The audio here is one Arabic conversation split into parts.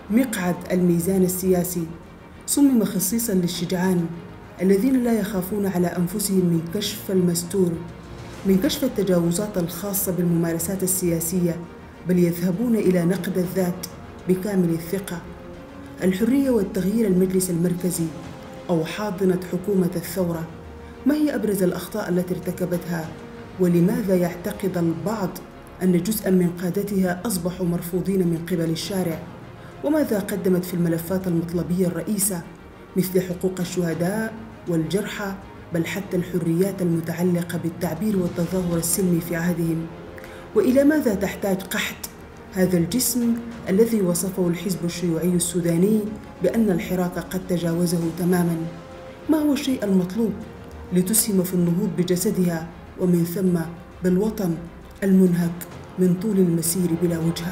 مقعد الميزان السياسي صمم خصيصاً للشجعان الذين لا يخافون على أنفسهم من كشف المستور، من كشف التجاوزات الخاصة بالممارسات السياسية، بل يذهبون إلى نقد الذات بكامل الثقة. الحرية والتغيير المجلس المركزي أو حاضنة حكومة الثورة، ما هي أبرز الأخطاء التي ارتكبتها؟ ولماذا يعتقد البعض أن جزءاً من قادتها أصبحوا مرفوضين من قبل الشارع؟ وماذا قدمت في الملفات المطلبية الرئيسة مثل حقوق الشهداء والجرحى، بل حتى الحريات المتعلقة بالتعبير والتظاهر السلمي في عهدهم؟ وإلى ماذا تحتاج قحط هذا الجسم الذي وصفه الحزب الشيوعي السوداني بأن الحراك قد تجاوزه تماماً؟ ما هو الشيء المطلوب لتسهم في النهوض بجسدها ومن ثم بالوطن المنهك من طول المسير بلا وجهة؟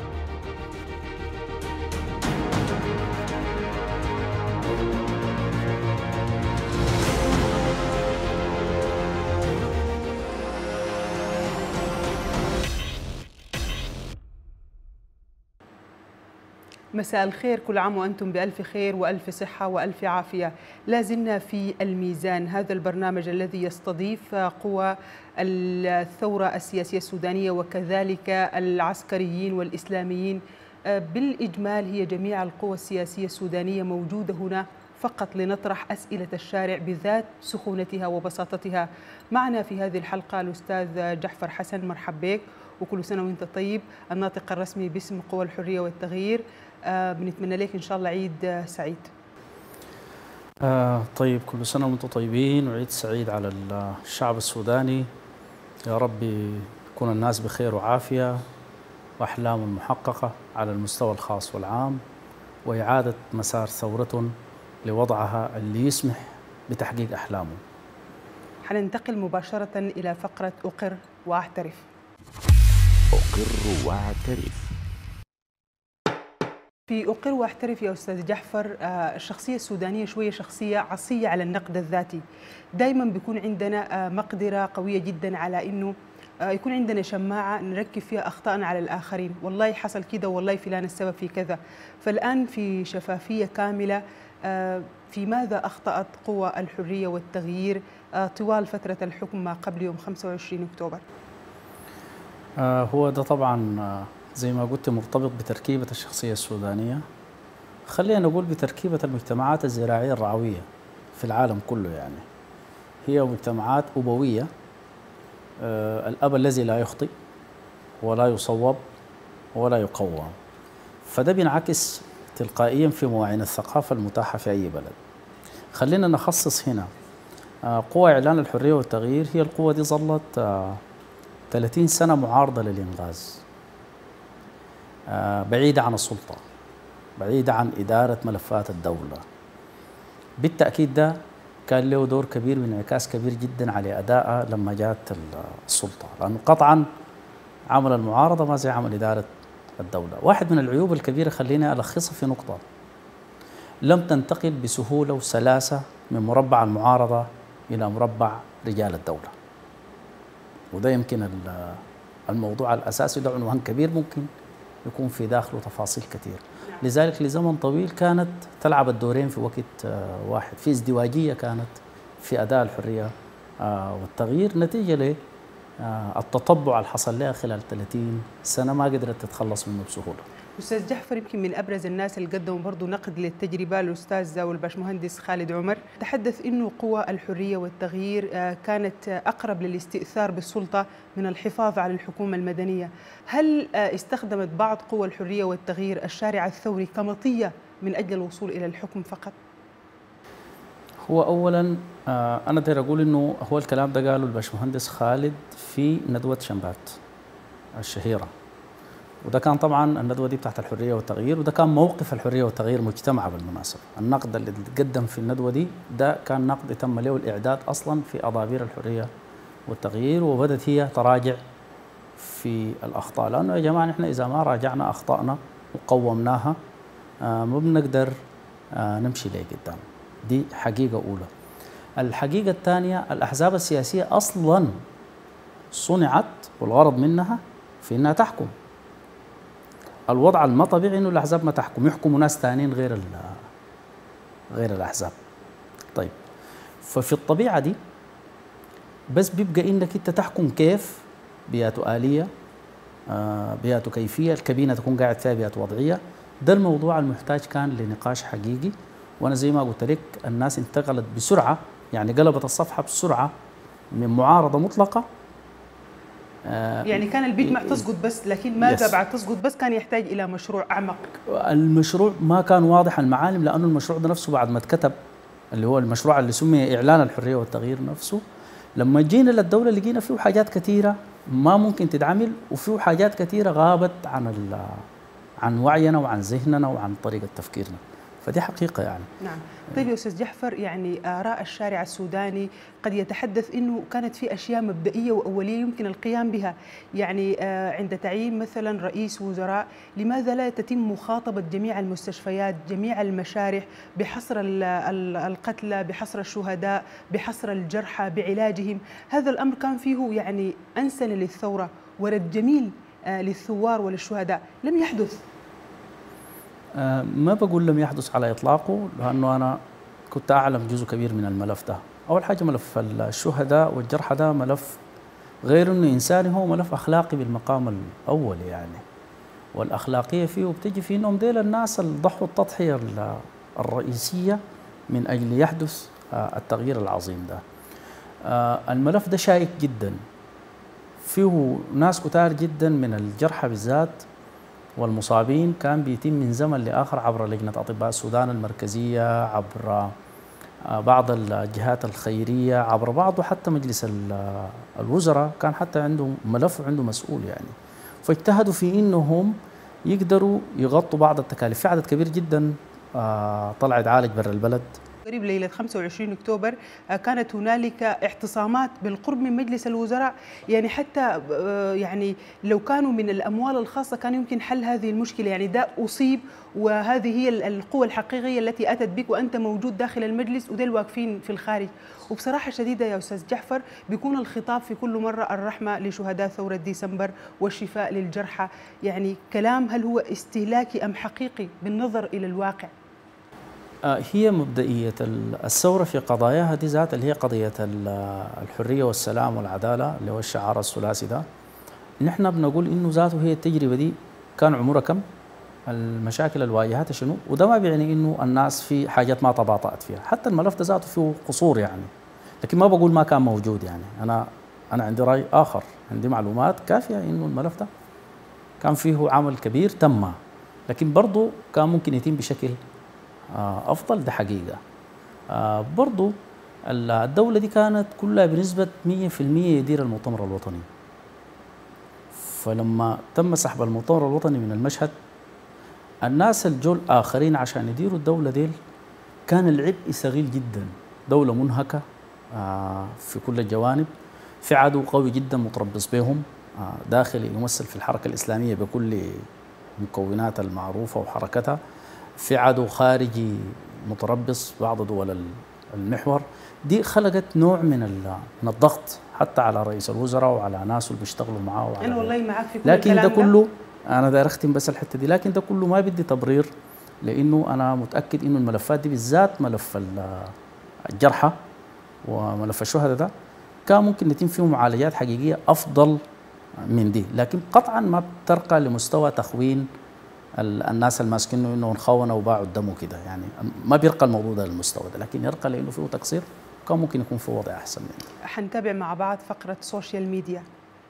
مساء الخير، كل عام وأنتم بألف خير وألف صحة وألف عافية. لازلنا في الميزان، هذا البرنامج الذي يستضيف قوى الثورة السياسية السودانية وكذلك العسكريين والإسلاميين. بالإجمال هي جميع القوى السياسية السودانية موجودة هنا فقط لنطرح أسئلة الشارع بذات سخونتها وبساطتها. معنا في هذه الحلقة الأستاذ جعفر حسن، مرحب بك وكل سنة وأنت طيب، الناطق الرسمي باسم قوى الحرية والتغيير. بنتمنى لك إن شاء الله عيد سعيد. طيب، كل سنة وأنتم طيبين وعيد سعيد على الشعب السوداني. يا رب يكون الناس بخير وعافية وأحلام محققة على المستوى الخاص والعام، وإعادة مسار ثورة لوضعها اللي يسمح بتحقيق أحلامه. حننتقل مباشرة إلى فقرة أقر وأعترف. أقر وأعترف. في أقر وأعترف يا أستاذ جعفر، الشخصية السودانية شوية شخصية عصية على النقد الذاتي. دائما بيكون عندنا مقدرة قوية جدا على أنه يكون عندنا شماعة نركب فيها أخطاءنا على الآخرين، والله حصل كده والله فلان السبب في كذا. فالآن في شفافية كاملة، في ماذا أخطأت قوى الحرية والتغيير طوال فترة الحكم ما قبل يوم 25 أكتوبر؟ هو ده طبعا زي ما قلت مرتبط بتركيبة الشخصية السودانية، خلينا نقول بتركيبة المجتمعات الزراعية الرعوية في العالم كله. يعني هي مجتمعات أبوية، الأب الذي لا يخطئ ولا يصوب ولا يقوم، فده بينعكس تلقائيا في مواعين الثقافة المتاحة في أي بلد. خلينا نخصص هنا قوى إعلان الحرية والتغيير. هي القوة دي ظلت 30 سنة معارضة للإنغاز، بعيدة عن السلطة، بعيدة عن إدارة ملفات الدولة. بالتأكيد ده كان له دور كبير وانعكاس كبير جدا على أدائها لما جاءت السلطة، لأنه قطعا عمل المعارضة ما زي عمل إدارة الدولة. واحد من العيوب الكبيرة خليني ألخصها في نقطة: لم تنتقل بسهولة وسلاسة من مربع المعارضة إلى مربع رجال الدولة، وده يمكن الموضوع الأساسي. ده عنوان كبير ممكن يكون في داخله تفاصيل كثير. لذلك لزمن طويل كانت تلعب الدورين في وقت واحد، في ازدواجية كانت في أداء الحرية والتغيير، نتيجة للتطبع اللي حصل لها خلال 30 سنة ما قدرت تتخلص منه بسهولة. أستاذ جعفر، يمكن من أبرز الناس اللي قدموا برضو نقد للتجربة الأستاذ والباشمهندس خالد عمر، تحدث إنه قوى الحرية والتغيير كانت أقرب للاستئثار بالسلطة من الحفاظ على الحكومة المدنية. هل استخدمت بعض قوى الحرية والتغيير الشارع الثوري كمطية من أجل الوصول إلى الحكم فقط؟ هو أولا أنا داير أقول إنه هو الكلام ده قاله الباشمهندس خالد في ندوة شمبات الشهيرة، وده كان طبعا الندوة دي بتاعت الحرية والتغيير، وده كان موقف الحرية والتغيير مجتمعة بالمناسبة. النقد اللي تقدم في الندوة دي ده كان نقد تم له الإعداد أصلا في أضابير الحرية والتغيير، وبدت هي تراجع في الأخطاء، لأنه يا جماعة نحن إذا ما راجعنا أخطائنا وقومناها ما بنقدر نمشي لقدام. دي حقيقة أولى. الحقيقة الثانية، الأحزاب السياسية أصلا صنعت والغرض منها في أنها تحكم. الوضع الما طبيعي انه الاحزاب ما تحكم، يحكموا ناس ثانيين غير الاحزاب. طيب ففي الطبيعه دي بس بيبقى انك انت تحكم كيف، بيئة آلية، بيئة كيفية، الكابينة تكون قاعد فيها بيئة وضعية. ده الموضوع المحتاج كان لنقاش حقيقي، وانا زي ما قلت لك الناس انتقلت بسرعة، يعني قلبت الصفحة بسرعة من معارضة مطلقة. يعني كان البيت ما تسقط بس، لكن ما بعد تسقط بس كان يحتاج إلى مشروع أعمق. المشروع ما كان واضح المعالم، لأنه المشروع ده نفسه بعد ما اتكتب، اللي هو المشروع اللي سمي إعلان الحرية والتغيير نفسه، لما جينا للدولة لقينا فيه حاجات كثيرة ما ممكن تتعمل، وفيه حاجات كثيرة غابت عن وعينا وعن ذهننا وعن طريقة تفكيرنا، فدي حقيقة يعني. نعم. طيب يا أستاذ جعفر، يعني آراء الشارع السوداني قد يتحدث أنه كانت في أشياء مبدئية وأولية يمكن القيام بها، يعني عند تعيين مثلا رئيس وزراء لماذا لا تتم مخاطبة جميع المستشفيات، جميع المشارح بحصر القتلى، بحصر الشهداء، بحصر الجرحى، بعلاجهم؟ هذا الأمر كان فيه يعني أنسنة للثورة ورد جميل للثوار وللشهداء، لم يحدث. ما بقول لم يحدث على إطلاقه، لأنه أنا كنت أعلم جزء كبير من الملف ده. أول حاجة ملف الشهداء والجرحى ده ملف غير أنه إنساني، هو ملف أخلاقي بالمقام الأول يعني، والأخلاقية فيه بتجي في أنهم ديل الناس اللي ضحوا التضحية الرئيسية من أجل يحدث التغيير العظيم ده. الملف ده شائك جدا، فيه ناس كتار جدا من الجرحى بالذات والمصابين كان بيتم من زمن لآخر عبر لجنة أطباء السودان المركزية، عبر بعض الجهات الخيرية، عبر بعض حتى مجلس الوزراء كان حتى عنده ملف وعنده مسؤول يعني، فاجتهدوا في إنهم يقدروا يغطوا بعض التكاليف. في عدد كبير جدا طلع يتعالج برا البلد. قريب ليلة 25 أكتوبر كانت هنالك اعتصامات بالقرب من مجلس الوزراء، يعني حتى يعني لو كانوا من الأموال الخاصة كان يمكن حل هذه المشكلة، يعني ده أصيب وهذه هي القوة الحقيقية التي أتت بك وأنت موجود داخل المجلس وديل واقفين في الخارج. وبصراحة شديدة يا أستاذ جعفر بيكون الخطاب في كل مرة الرحمة لشهداء ثورة ديسمبر والشفاء للجرحى، يعني كلام هل هو استهلاكي أم حقيقي بالنظر إلى الواقع؟ هي مبدئية الثورة في قضاياها دي ذات اللي هي قضية الحرية والسلام والعدالة اللي هو الشعار الثلاثي ده، نحن بنقول إنه ذاته هي التجربة دي كان عمرها كم، المشاكل اللي واجهتها شنو، وده ما بيعني إنه الناس في حاجات ما تباطأت فيها، حتى الملف ده ذاته فيه قصور يعني، لكن ما بقول ما كان موجود يعني. أنا عندي رأي آخر، عندي معلومات كافية إنه الملف ده كان فيه عمل كبير تم، لكن برضه كان ممكن يتم بشكل أفضل، ده حقيقة. برضو الدولة دي كانت كلها بنسبة 100% يدير المؤتمر الوطني، فلما تم سحب المؤتمر الوطني من المشهد الناس الجول آخرين عشان يديروا الدولة ديل كان العبء ثقيل جدا، دولة منهكة في كل الجوانب، في عدو قوي جدا متربص بهم داخلي يمثل في الحركة الإسلامية بكل مكوناتها المعروفة وحركتها، في عدو خارجي متربص بعض دول المحور. دي خلقت نوع من الضغط حتى على رئيس الوزراء وعلى ناس اللي بيشتغلوا معاه. أنا والله معك في كل لكن ده كله أنا داير أختم بس الحتة دي، لكن ده كله ما بدي تبرير، لأنه أنا متأكد إنه الملفات دي بالذات ملف الجرحى وملف الشهداء ده كان ممكن يتم فيه معالجات حقيقية أفضل من دي، لكن قطعا ما بترقى لمستوى تخوين الناس الماسكينه انه انخونوا وباعوا الدم وكده، يعني ما بيرقى الموضوع ده للمستوى ده، لكن يرقى لانه فيه تقصير، كان ممكن يكون في وضع احسن منه. حنتابع مع بعض فقره سوشيال ميديا.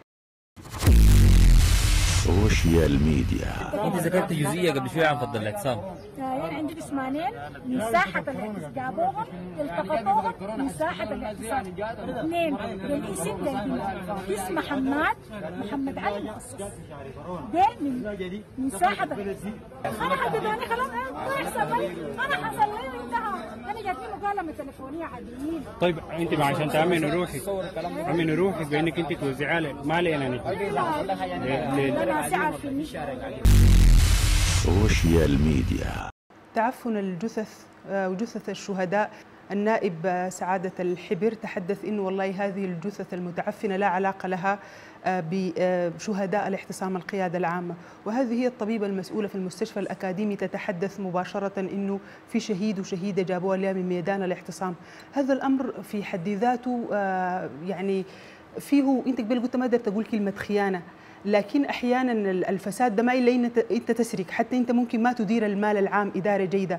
سوشيال ميديا. انت ذكرت جزئيه قبل شويه عن فض الاعتصام. عندي جسمانين من ساحه الاعتصام جابوهم التقطوهم من ساحه الاعتصام، اثنين بالاسم اسم محمد علي مخصوص ده من ساحه انا حددوني خلاص ما يحصل لي، انا حصل لي انتهى، انا جاتني مكالمه تليفونيه عاديين. طيب انت عشان تامن روحك بانك انت توزعي لي ما لي انا سوشيال ميديا. تعفن الجثث وجثث الشهداء النائب سعادة الحبر تحدث إنه والله هذه الجثث المتعفنة لا علاقة لها بشهداء الاعتصام القيادة العامة، وهذه هي الطبيبة المسؤولة في المستشفى الأكاديمي تتحدث مباشرة إنه في شهيد وشهيدة جابوها لها من ميدان الاعتصام. هذا الأمر في حد ذاته يعني فيه، أنت قبل قلت ما قدرت تقول كلمة خيانة، لكن أحيانا الفساد ده ما إلا إن أنت تسرق، حتى أنت ممكن ما تدير المال العام إدارة جيدة.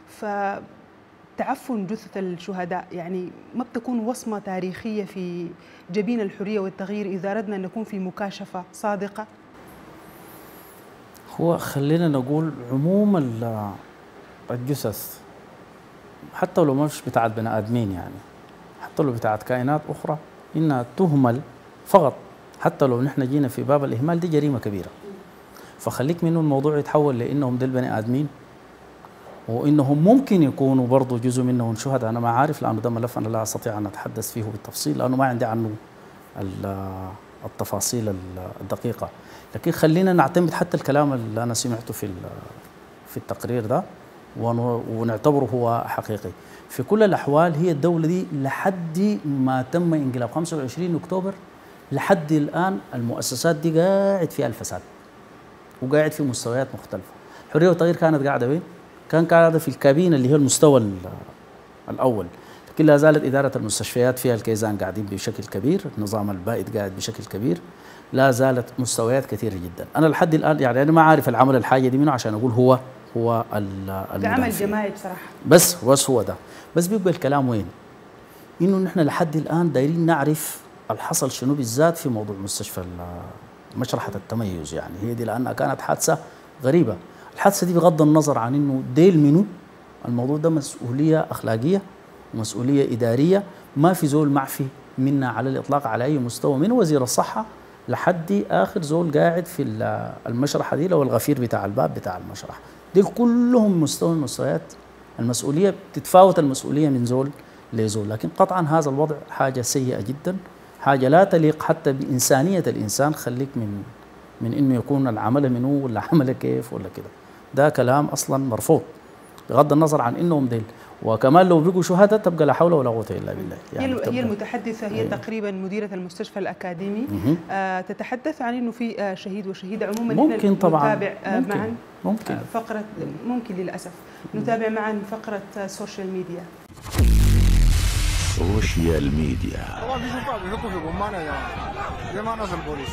فتعفن جثث الشهداء يعني ما بتكون وصمة تاريخية في جبين الحرية والتغيير إذا أردنا أن نكون في مكاشفة صادقة؟ هو خلينا نقول عموم الجثث حتى لو مش بتاعت بني آدمين، يعني حتى لو بتاعت كائنات أخرى، إنها تهمل فقط، حتى لو نحن جينا في باب الإهمال، دي جريمة كبيرة. فخليك منه الموضوع يتحول لأنهم دول بني آدمين، وإنهم ممكن يكونوا برضو جزء منهم شهداء. أنا ما عارف، لأنه ده ملف أنا لا أستطيع أن أتحدث فيه بالتفصيل، لأنه ما عندي عنه التفاصيل الدقيقة. لكن خلينا نعتمد حتى الكلام اللي أنا سمعته في التقرير ده ونعتبره هو حقيقي. في كل الأحوال هي الدولة دي لحد ما تم انقلاب 25 أكتوبر لحد الآن المؤسسات دي قاعد فيها الفساد وقاعد في مستويات مختلفة. حرية والتغيير كانت قاعدة وين؟ كان قاعدة في الكابينة اللي هي المستوى الأول، لكن لا زالت إدارة المستشفيات فيها الكيزان قاعدين بشكل كبير، النظام البائد قاعد بشكل كبير، لا زالت مستويات كثيرة جدا. أنا لحد الآن يعني أنا ما عارف العمل الحاجة دي منه عشان أقول هو ده عمل جماعي بصراحة. بس هو ده. بس بيبقى الكلام وين؟ إنه نحن لحد الآن دايرين نعرف الحصل شنو بالذات في موضوع مستشفى مشرحة التميز. يعني هي دي لأنها كانت حادثة غريبة. الحادثة دي بغض النظر عن إنه ديل منو، الموضوع ده مسؤولية أخلاقية ومسؤولية إدارية، ما في زول معفي منا على الإطلاق على أي مستوى، من وزير الصحة لحد آخر زول قاعد في المشرحة دي، لو الغفير بتاع الباب بتاع المشرحة دي كلهم مستوى المستويات المسؤولية بتتفاوت المسؤولية من زول لزول. لكن قطعا هذا الوضع حاجة سيئة جدا، حاجة لا تليق حتى بإنسانية الإنسان. خليك من إنه يكون العمل منه ولا عمل كيف ولا كده، ده كلام أصلا مرفوض بغض النظر عن إنهم ديل. وكمان لو بقوا شهداء تبقى لا حول ولا قوة إلا بالله. يعني هي المتحدثة هي تقريبا مديرة المستشفى الأكاديمي تتحدث عن إنه في شهيد وشهيدة. عموما ممكن طبعا نتابع معا ممكن فقرة، ممكن للأسف نتابع معا فقرة سوشيال ميديا. سوشيال ميديا. طبعا بيحطوا في قمانة يا زي ما ناس البوليس.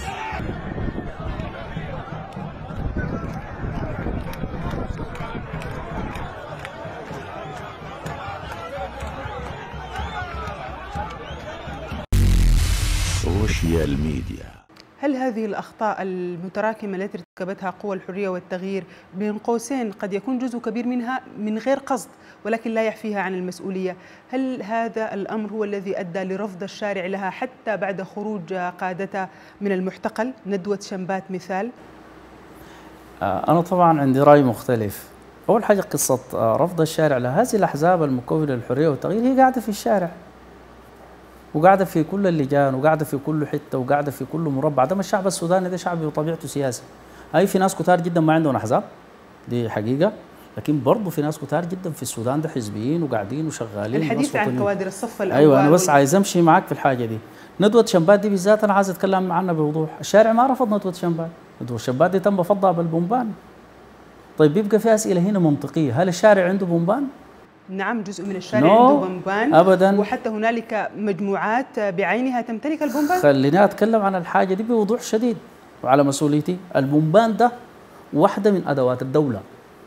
سوشيال ميديا. هل هذه الأخطاء المتراكمة التي ارتكبتها قوى الحرية والتغيير بين قوسين قد يكون جزء كبير منها من غير قصد ولكن لا يحفيها عن المسؤولية، هل هذا الأمر هو الذي أدى لرفض الشارع لها حتى بعد خروج قادتها من المعتقل؟ ندوة شنبات مثال. أنا طبعا عندي رأي مختلف. أول حاجة قصة رفض الشارع لها، هذه الأحزاب المكونة للحرية والتغيير هي قاعدة في الشارع وقاعدة في كل اللجان وقاعدة في كل حتة وقاعدة في كل مربع. ده الشعب السوداني ده شعب بطبيعته سياسي. أي في ناس كتار جدا ما عندهم أحزاب، دي حقيقة، لكن برضه في ناس كتار جدا في السودان ده حزبيين وقاعدين وشغالين. الحديث عن كوادر الصف الأول. أيوة أنا بس عايز أمشي معاك في الحاجة دي. ندوة شنبات دي بالذات أنا عايز أتكلم عنها بوضوح. الشارع ما رفض ندوة شنبات، ندوة شنبات دي تم فضها بالبومبان. طيب بيبقى في أسئلة هنا منطقية، هل الشارع عنده بومبان؟ نعم، جزء من الشارع عنده بومبان أبدا، وحتى هنالك مجموعات بعينها تمتلك البومبان. خليني أتكلم عن الحاجة دي بوضوح شديد وعلى مسؤوليتي. البومبان ده واحدة من أدوات الدولة.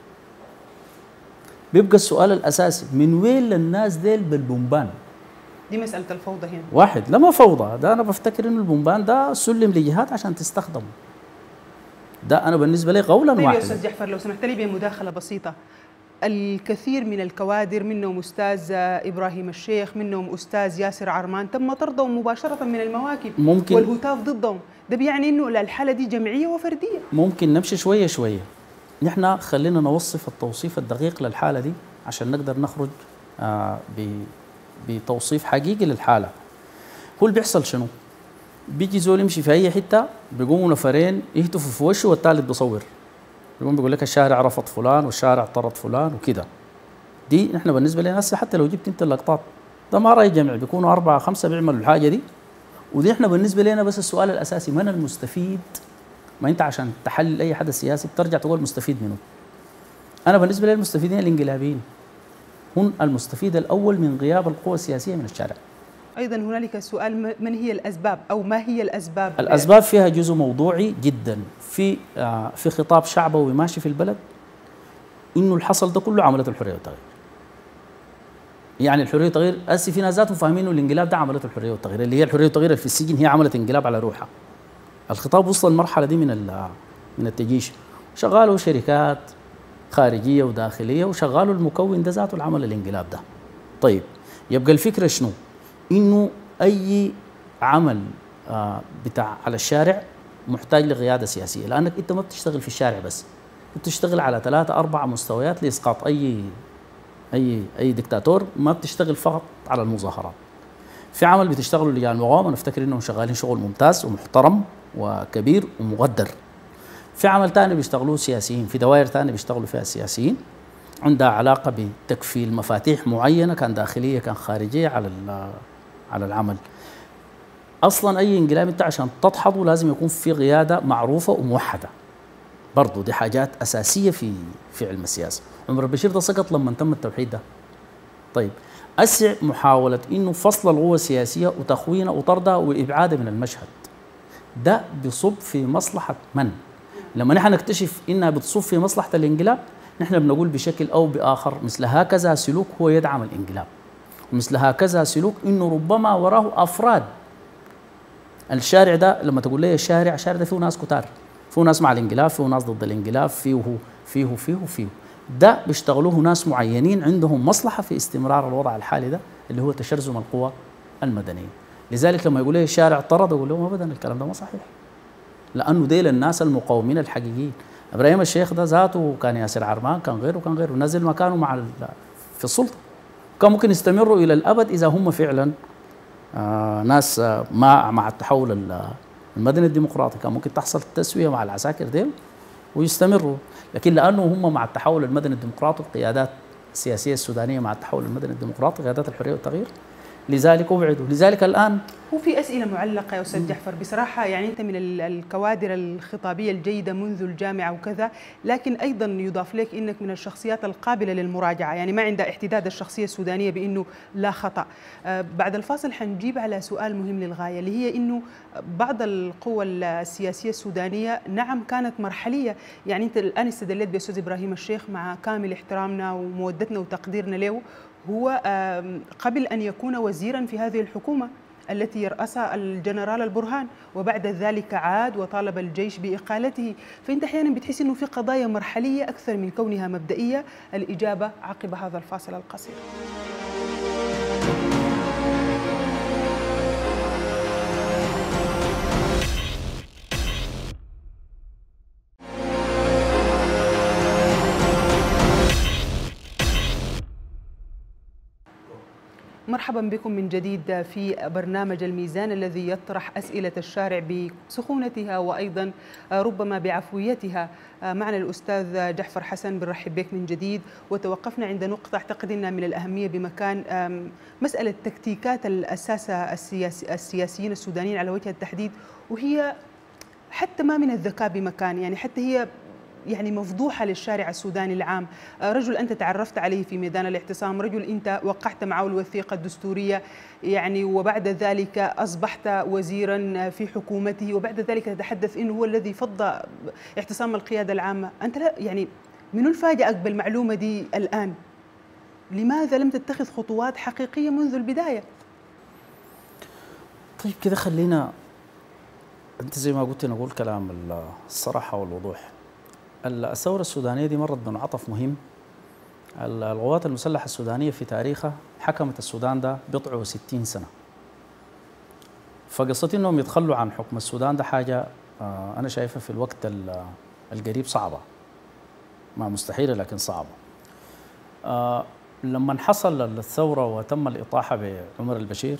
بيبقى السؤال الأساسي، من وين للناس ديل بالبومبان؟ دي مسألة الفوضى هنا. واحد، لما فوضى ده أنا بفتكر إنه البومبان ده سلم لجهات عشان تستخدم. ده أنا بالنسبة لي قولا واحدا. طيب يا أستاذ جعفر لو سمحت لي بمداخلة بسيطة. الكثير من الكوادر منهم أستاذ إبراهيم الشيخ، منهم أستاذ ياسر عرمان، تم طردهم مباشرة من المواكب ممكن والهتاف ضدهم. ده بيعني إنه الحالة دي جمعية وفردية. ممكن نمشي شوية شوية. نحن خلينا نوصف التوصيف الدقيق للحالة دي عشان نقدر نخرج بتوصيف حقيقي للحالة. هو اللي بيحصل شنو؟ بيجي زول يمشي في أي حتة بيقوموا نفرين يهتفوا في وشه والثالث بيصور، يقوم بيقول لك الشارع رفض فلان والشارع طرد فلان وكده. دي نحن بالنسبه لنا هسه حتى لو جبت انت اللقطات ده ما راي جمع، بيكونوا 4 5 بيعملوا الحاجه دي، ودي احنا بالنسبه لنا بس السؤال الاساسي من المستفيد؟ ما انت عشان تحلل اي حدث سياسي بترجع تقول مستفيد منه. انا بالنسبه لي المستفيدين الانقلابيين هم المستفيد الاول من غياب القوى السياسيه من الشارع. ايضا هنالك سؤال، من هي الاسباب او ما هي الاسباب؟ الاسباب فيها جزء موضوعي جدا، في خطاب شعبوي ماشي في البلد انه اللي حصل ده كله عملته الحريه والتغيير. يعني الحريه والتغيير هسه في ناس ذاتهم فاهمين انه الانقلاب ده عملته الحريه والتغيير، اللي هي الحريه والتغيير اللي في السجن هي عملت انقلاب على روحها. الخطاب وصل المرحله دي من التجيش، شغالوا شركات خارجيه وداخليه وشغالوا المكون ده ذاته العمل الانقلاب ده. طيب يبقى الفكره شنو؟ انه اي عمل بتاع على الشارع محتاج لقياده سياسيه، لانك انت ما بتشتغل في الشارع بس، بتشتغل على 3 4 مستويات لاسقاط اي دكتاتور، ما بتشتغل فقط على المظاهرات. في عمل بتشتغلوا لجان المقاومه، نفتكر انهم شغالين شغل ممتاز ومحترم وكبير ومقدر. في عمل ثاني بيشتغلوه سياسيين، في دوائر ثانيه بيشتغلوا فيها السياسيين عندها علاقه بتكفيل مفاتيح معينه، كان داخليه كان خارجيه على العمل. اصلا اي انقلاب انت عشان تدحضه لازم يكون في قياده معروفه وموحده. برضه دي حاجات اساسيه في علم السياسه. عمر البشير ده سقط لما تم التوحيد ده. طيب اسع محاوله انه فصل القوى السياسيه وتخوينها وطردها وابعادها من المشهد، ده بيصب في مصلحه من؟ لما نحن نكتشف انها بتصب في مصلحه الانقلاب، نحن بنقول بشكل او باخر مثل هكذا سلوك هو يدعم الانقلاب، ومثل هكذا سلوك انه ربما وراه افراد. الشارع ده لما تقول لي الشارع ده فيه ناس كتار، فيه ناس مع الانقلاب، فيه ناس ضد الانقلاب، فيه ده بيشتغلوه ناس معينين عندهم مصلحه في استمرار الوضع الحالي ده اللي هو تشرذم القوى المدنيه. لذلك لما يقول لي الشارع طرد اقول لهم ابدا الكلام ده ما صحيح، لانه ديل الناس المقاومين الحقيقيين. ابراهيم الشيخ ده ذاته كان ياسر عرمان كان غيره نزل مكانه في السلطه، كان ممكن يستمروا الى الابد اذا هم فعلا ناس مع التحول المدني الديمقراطي، كان ممكن تحصل تسويه مع العساكر ديل ويستمروا. لكن لانه هم مع التحول المدني الديمقراطي، القيادات السياسيه السودانيه مع التحول المدني الديمقراطي، قيادات الحريه والتغيير، لذلك ابعدوا. لذلك الان هو في اسئله معلقه يا استاذ جعفر بصراحه، يعني انت من الكوادر الخطابيه الجيده منذ الجامعه وكذا، لكن ايضا يضاف لك انك من الشخصيات القابله للمراجعه، يعني ما عندها احتداد الشخصيه السودانيه بانه لا خطا. بعد الفاصل حنجيب على سؤال مهم للغايه، اللي هي انه بعض القوى السياسيه السودانيه نعم كانت مرحليه، يعني انت الان استدليت باستاذ ابراهيم الشيخ مع كامل احترامنا ومودتنا وتقديرنا له، هو قبل ان يكون وزيرا في هذه الحكومه التي يرأسها الجنرال البرهان، وبعد ذلك عاد وطالب الجيش بإقالته. فأنت أحيانا بتحس أنه في قضايا مرحلية أكثر من كونها مبدئية. الإجابة عقب هذا الفاصل القصير. مرحبا بكم من جديد في برنامج الميزان الذي يطرح أسئلة الشارع بسخونتها وأيضا ربما بعفويتها. معنا الأستاذ جعفر حسن، بنرحب بك من جديد. وتوقفنا عند نقطة أعتقد أنها من الأهمية بمكان، مسألة تكتيكات الأساسة السياسيين السودانيين على وجه التحديد، وهي حتى ما من الذكاء بمكان، يعني حتى هي يعني مفضوحة للشارع السوداني العام. رجل أنت تعرفت عليه في ميدان الاعتصام، رجل أنت وقعت معه الوثيقة الدستورية، يعني وبعد ذلك أصبحت وزيرا في حكومته، وبعد ذلك تتحدث إنه هو الذي فض اعتصام القيادة العامة. أنت لا يعني من الفاجأك بالمعلومة دي الآن؟ لماذا لم تتخذ خطوات حقيقية منذ البداية؟ طيب كده خلينا، أنت زي ما قلت نقول كلام الصراحة والوضوح. الثورة السودانية دي مرت بمنعطف مهم. القوات المسلحة السودانية في تاريخها حكمت السودان ده بضع 60 سنة. فقصة انهم يتخلوا عن حكم السودان ده حاجة أنا شايفها في الوقت القريب صعبة، ما مستحيلة لكن صعبة. لما حصل الثورة وتم الإطاحة بعمر البشير،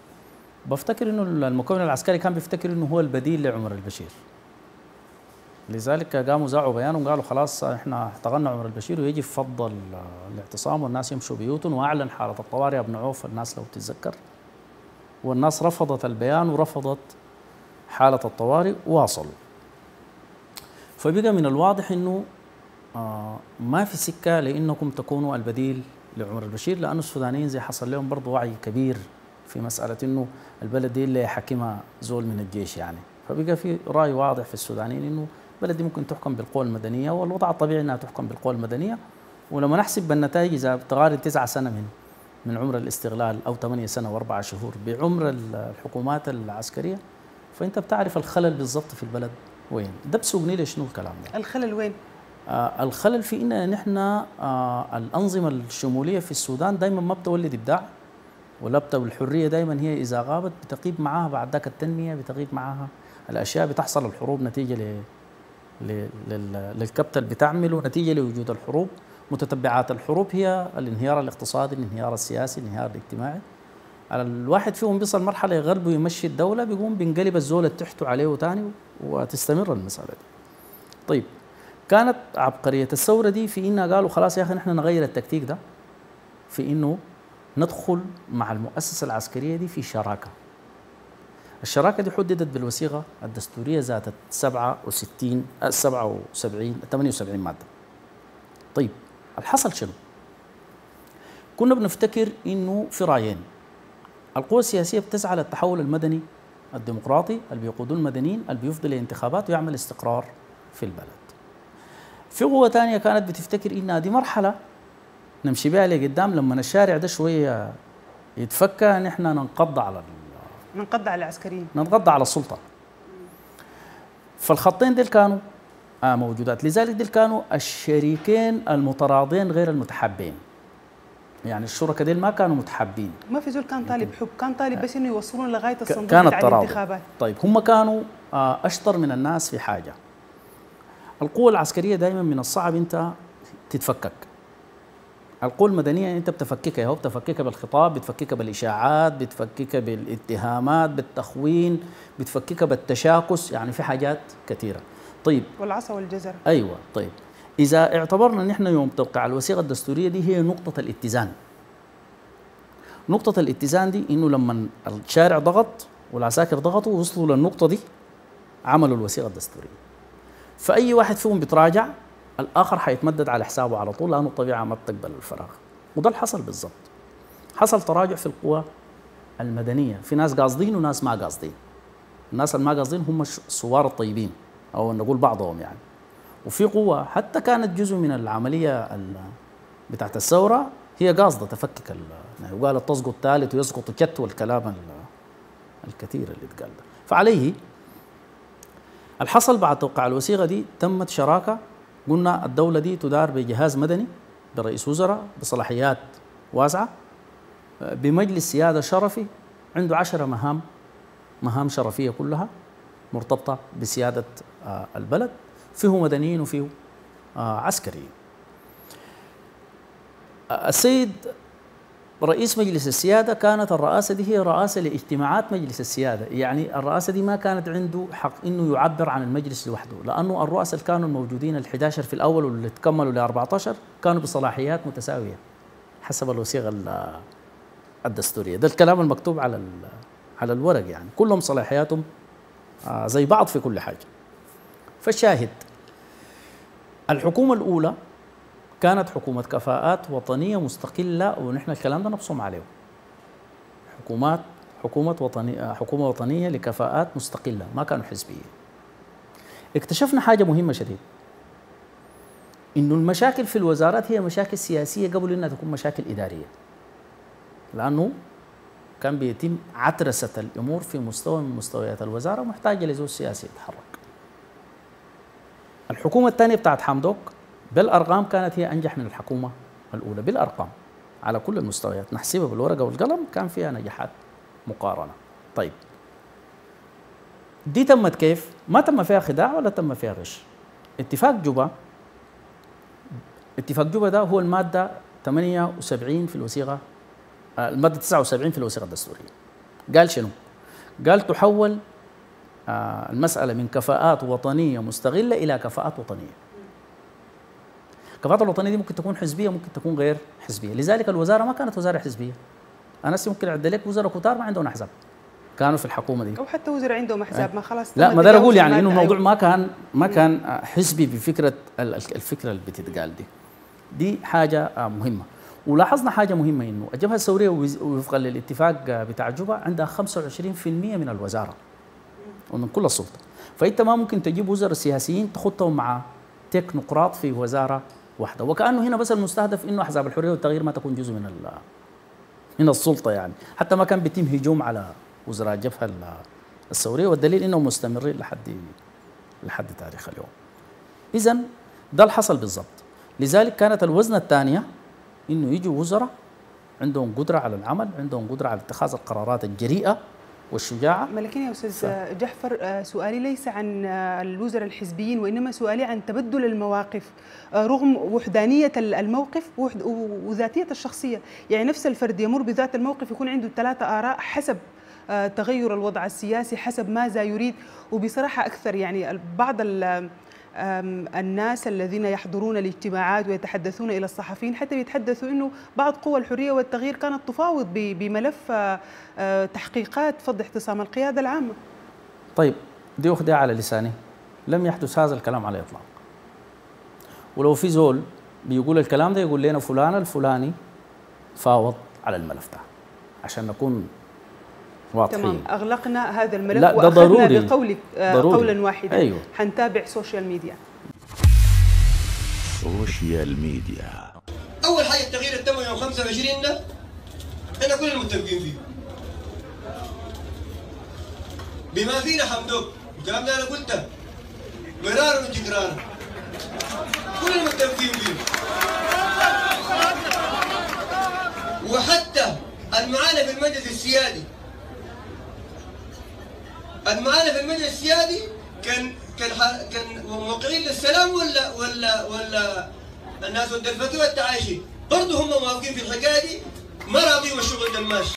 بفتكر انه المكون العسكري كان بيفتكر انه هو البديل لعمر البشير، لذلك قاموا زعوا بيان وقالوا خلاص احنا احتغلنا عمر البشير ويجب فض الاعتصام والناس يمشوا بيوتهم، واعلن حاله الطوارئ ابن عوف الناس لو تتذكر، والناس رفضت البيان ورفضت حاله الطوارئ وواصلوا. فبقى من الواضح انه ما في سكه لانكم تكونوا البديل لعمر البشير، لانه السودانيين زي حصل لهم برضه وعي كبير في مساله انه البلد دي اللي يحكمها زول من الجيش يعني. فبقى في راي واضح في السودانيين انه البلد دي ممكن تحكم بالقوى المدنيه، والوضع الطبيعي انها تحكم بالقوى المدنيه. ولما نحسب بالنتائج اذا تقارن 9 سنه من عمر الاستغلال او 8 سنه و4 شهور بعمر الحكومات العسكريه، فانت بتعرف الخلل بالضبط في البلد وين. ده بسوقني لي شنو الكلام ده؟ الخلل وين؟ الخلل في ان نحن الانظمه الشموليه في السودان دائما ما بتولد ابداع، والحريه دائما هي اذا غابت بتغيب معاها بعد ذاك التنميه، بتغيب معاها الاشياء، بتحصل الحروب نتيجه للكبت اللي بتعمله، نتيجه لوجود الحروب. متتبعات الحروب هي الانهيار الاقتصادي، الانهيار السياسي، الانهيار الاجتماعي. الواحد فيهم بيصل مرحله يغلب ويمشي الدوله، بيقوم بينقلب الزول اللي تحته عليه ثاني وتستمر المساله دي. طيب كانت عبقريه الثوره دي في انها قالوا خلاص يا اخي نحن نغير التكتيك ده في انه ندخل مع المؤسسه العسكريه دي في شراكه. الشراكه دي حددت بالوثيقه الدستوريه ذات 78 ماده. طيب الحصل شنو؟ كنا بنفتكر انه في رايين، القوى السياسيه بتسعى للتحول المدني الديمقراطي اللي بيقودوا المدنيين اللي بيفضي لانتخابات ويعمل استقرار في البلد. في قوة ثانية كانت بتفتكر انها دي مرحلة نمشي بها لقدام، لما الشارع ده شوية يتفكى نحن ننقض على العسكريين، ننقض على السلطة. فالخطين دول كانوا موجودات، لذلك دول كانوا الشريكين المتراضين غير المتحابين. يعني الشركاء دول ما كانوا متحابين، ما في زول كان طالب حب، كان طالب بس انه يوصلون لغايه الصندوق بتاع الانتخابات. طيب هم كانوا اشطر من الناس في حاجه. القوة العسكرية دائما من الصعب انت تتفكك. القوة المدنية انت بتفككها، هو بتفككها بالخطاب، بتفككها بالاشاعات، بتفككها بالاتهامات، بالتخوين، بتفككها بالتشاكس، يعني في حاجات كثيرة. طيب والعصا والجزر. ايوه. طيب اذا اعتبرنا ان احنا يوم توقع الوثيقة الدستورية دي هي نقطة الاتزان. نقطة الاتزان دي انه لما الشارع ضغط والعساكر ضغطوا ووصلوا للنقطة دي عملوا الوثيقة الدستورية. فأي واحد فيهم بيتراجع الآخر حيتمدد على حسابه على طول، لأنه الطبيعة ما بتقبل الفراغ. وده اللي حصل بالضبط. حصل تراجع في القوى المدنية، في ناس قاصدين وناس ما قاصدين. الناس اللي ما قاصدين هم الثوار الطيبين أو نقول بعضهم يعني. وفي قوة حتى كانت جزء من العملية بتاعت الثورة هي قاصدة تفكك يعني وقالت تسقط ثالث ويسقط كت والكلام الكثير اللي اتقال ده. فعليه الحصل بعد توقيع الوثيقة دي تمت شراكة. قلنا الدولة دي تدار بجهاز مدني برئيس وزراء بصلاحيات واسعة، بمجلس سيادة شرفي عنده 10 مهام شرفية كلها مرتبطة بسيادة البلد، فيه مدنيين وفيه عسكريين. السيد رئيس مجلس السيادة كانت الرئاسة دي هي رئاسة لاجتماعات مجلس السيادة، يعني الرئاسة دي ما كانت عنده حق إنه يعبر عن المجلس لوحده، لأنه الرؤساء اللي كانوا الموجودين ال11 في الأول واللي تكملوا ل14 كانوا بصلاحيات متساوية حسب الوثيقة الدستورية. ده الكلام المكتوب على الورق، يعني كلهم صلاحياتهم زي بعض في كل حاجة. فالشاهد الحكومة الأولى كانت حكومة كفاءات وطنية مستقلة، ونحن الكلام ده نبصم عليه. حكومة وطنية لكفاءات مستقلة، ما كانوا حزبيين. اكتشفنا حاجة مهمة شديد، إنه المشاكل في الوزارات هي مشاكل سياسية قبل إنها تكون مشاكل إدارية، لأنه كان بيتم عترسة الأمور في مستوى من مستويات الوزارة محتاجة لزول سياسي يتحرك. الحكومة الثانية بتاعت حمدوك بالأرقام كانت هي أنجح من الحكومة الأولى بالأرقام على كل المستويات، نحسبها بالورقة والقلم كان فيها نجاحات مقارنة. طيب دي تمت كيف؟ ما تم فيها خداع ولا تم فيها غش. اتفاق جوبا ده هو المادة 78 في الوثيقة، المادة 79 في الوثيقة الدستورية. قال شنو؟ قال تحول المسألة من كفاءات وطنية مستغلة إلى كفاءات وطنية. الكفاءات الوطنية دي ممكن تكون حزبية، ممكن تكون غير حزبية. لذلك الوزارة ما كانت وزارة حزبية. أنا ممكن أعد لك وزراء كتار ما عندهم أحزاب كانوا في الحكومة دي، أو حتى وزراء عندهم أحزاب ما خلاص. لا، ما ده أقول يعني إنه الموضوع ما كان حزبي بفكرة الفكرة اللي بتتقال دي حاجة مهمة. ولاحظنا حاجة مهمة إنه الجبهة الثورية وفقا للاتفاق بتاع جوبا عندها 25% من الوزارة ومن كل السلطة. فأنت ما ممكن تجيب وزراء سياسيين تخطهم مع تكنوقراط في وزارة واحدة، وكأنه هنا بس المستهدف إنه أحزاب الحرية والتغيير ما تكون جزء من السلطة يعني. حتى ما كان بيتم هجوم على وزراء الجبهة الثورية، والدليل إنهم مستمرين لحد تاريخ اليوم. إذن ده اللي حصل بالضبط. لذلك كانت الوزنة الثانية إنه يجوا وزراء عندهم قدرة على العمل، عندهم قدرة على اتخاذ القرارات الجريئة والشجاعة. لكن يا أستاذ جحفر، سؤالي ليس عن الوزراء الحزبيين، وإنما سؤالي عن تبدل المواقف رغم وحدانية الموقف وذاتية الشخصية. يعني نفس الفرد يمر بذات الموقف يكون عنده 3 آراء حسب تغير الوضع السياسي، حسب ماذا يريد. وبصراحة أكثر يعني بعض الناس الذين يحضرون الاجتماعات ويتحدثون إلى الصحفيين حتى يتحدثوا أنه بعض قوى الحرية والتغيير كانت تفاوض بملف تحقيقات فض اعتصام القيادة العامة. طيب دي أخدها على لساني، لم يحدث هذا الكلام على الإطلاق. ولو في زول بيقول الكلام ده يقول لنا فلان الفلاني فاوض على الملف ده عشان نكون واضحين. تمام، أغلقنا هذا الملف. لا، ده ضروري بقولك قولا واحدا. أيوه. حنتابع سوشيال ميديا. سوشيال ميديا. أول حاجة التغيير التم يوم 25 ده احنا كلنا متفقين فيه بما فينا حمدوك. الكلام ده أنا قلته مرارا وتكرارا، كلنا متفقين فيه. وحتى المعانا في المجلس السيادي، المعانا في المجلس السيادي كان موقعين للسلام ولا الناس ود الفتوى والتعايشي برضه هم موافقين في الحكايه دي، ما راضيين والشغل ده ماشي.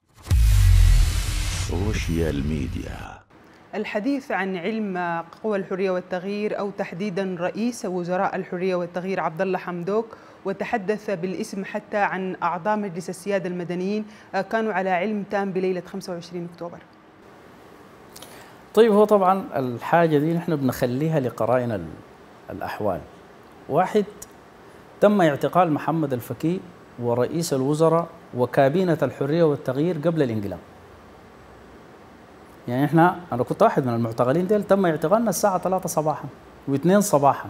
سوشيال ميديا. الحديث عن علم قوى الحرية والتغيير أو تحديدا رئيس وزراء الحرية والتغيير عبد الله حمدوك، وتحدث بالاسم حتى عن أعضاء مجلس السيادة المدنيين كانوا على علم تام بليلة 25 أكتوبر. طيب هو طبعا الحاجة دي نحن بنخليها لقرائن الأحوال. واحد، تم اعتقال محمد الفكي ورئيس الوزراء وكابينة الحرية والتغيير قبل الانقلاب. يعني أنا كنت واحد من المعتقلين ديل، تم اعتقالنا الساعة 3 صباحا و2 صباحا،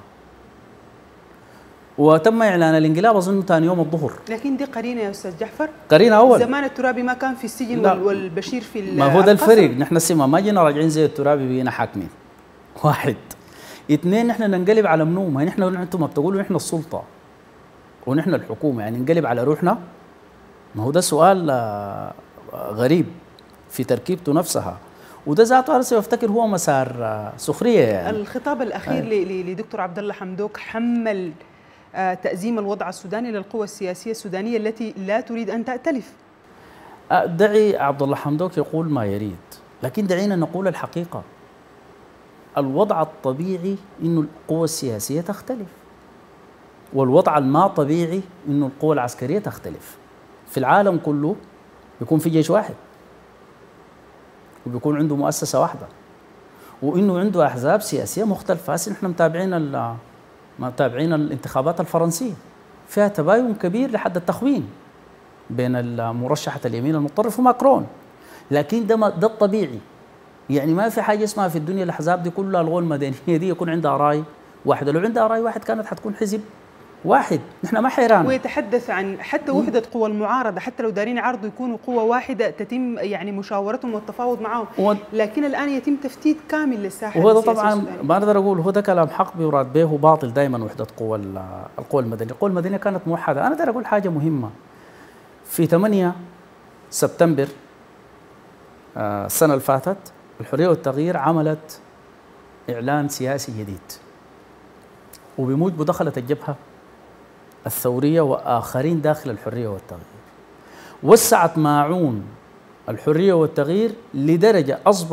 وتم إعلان الانقلاب أظن ثاني يوم الظهر. لكن دي قرينة يا أستاذ جعفر. قرينة أول. زمان الترابي ما كان في السجن والبشير في ما هو ده الفرق. نحن السما ما جينا راجعين زي الترابي بينا حاكمين. واحد. اثنين، نحن ننقلب على منو؟ ما نحن أنتم ما بتقولوا نحن السلطة ونحن الحكومة، يعني ننقلب على روحنا؟ ما هو ده سؤال غريب في تركيبته نفسها، وده ذاته أنا أفتكر هو مسار سخرية. يعني الخطاب الأخير لدكتور عبد الله حمدوك حمل تأزيم الوضع السوداني للقوى السياسية السودانية التي لا تريد أن تأتلف. دعي عبد الله حمدوك يقول ما يريد، لكن دعينا نقول الحقيقة. الوضع الطبيعي إنه القوى السياسية تختلف، والوضع الما طبيعي إنه القوى العسكرية تختلف. في العالم كله بيكون في جيش واحد وبيكون عنده مؤسسة واحدة وإنه عنده أحزاب سياسية مختلفة. هسه نحن متابعين الانتخابات الفرنسية فيها تباين كبير لحد التخوين بين مرشحة اليمين المتطرف وماكرون، لكن ده الطبيعي. يعني ما في حاجة اسمها في الدنيا الأحزاب دي كلها الغول المدنية دي يكون عندها رأي واحد. لو عندها رأي واحد كانت حتكون حزب واحد. نحن ما حيران. ويتحدث عن حتى وحدة قوى المعارضة، حتى لو دارين عرضوا يكونوا قوة واحدة تتم يعني مشاورتهم والتفاوض معهم، لكن الآن يتم تفتيت كامل للساحة. وهذا طبعا ما أقدر أقول هو ده كلام حق بيراد به وباطل دائما. وحدة القوى المدنية، القوى المدنية كانت موحدة. أنا أقدر أقول حاجة مهمة. في 8 سبتمبر السنة اللي فاتت الحرية والتغيير عملت إعلان سياسي جديد، وبموجبه دخلت الجبهة الثورية وآخرين داخل الحرية والتغيير، وسعت ماعون الحرية والتغيير لدرجة أصبح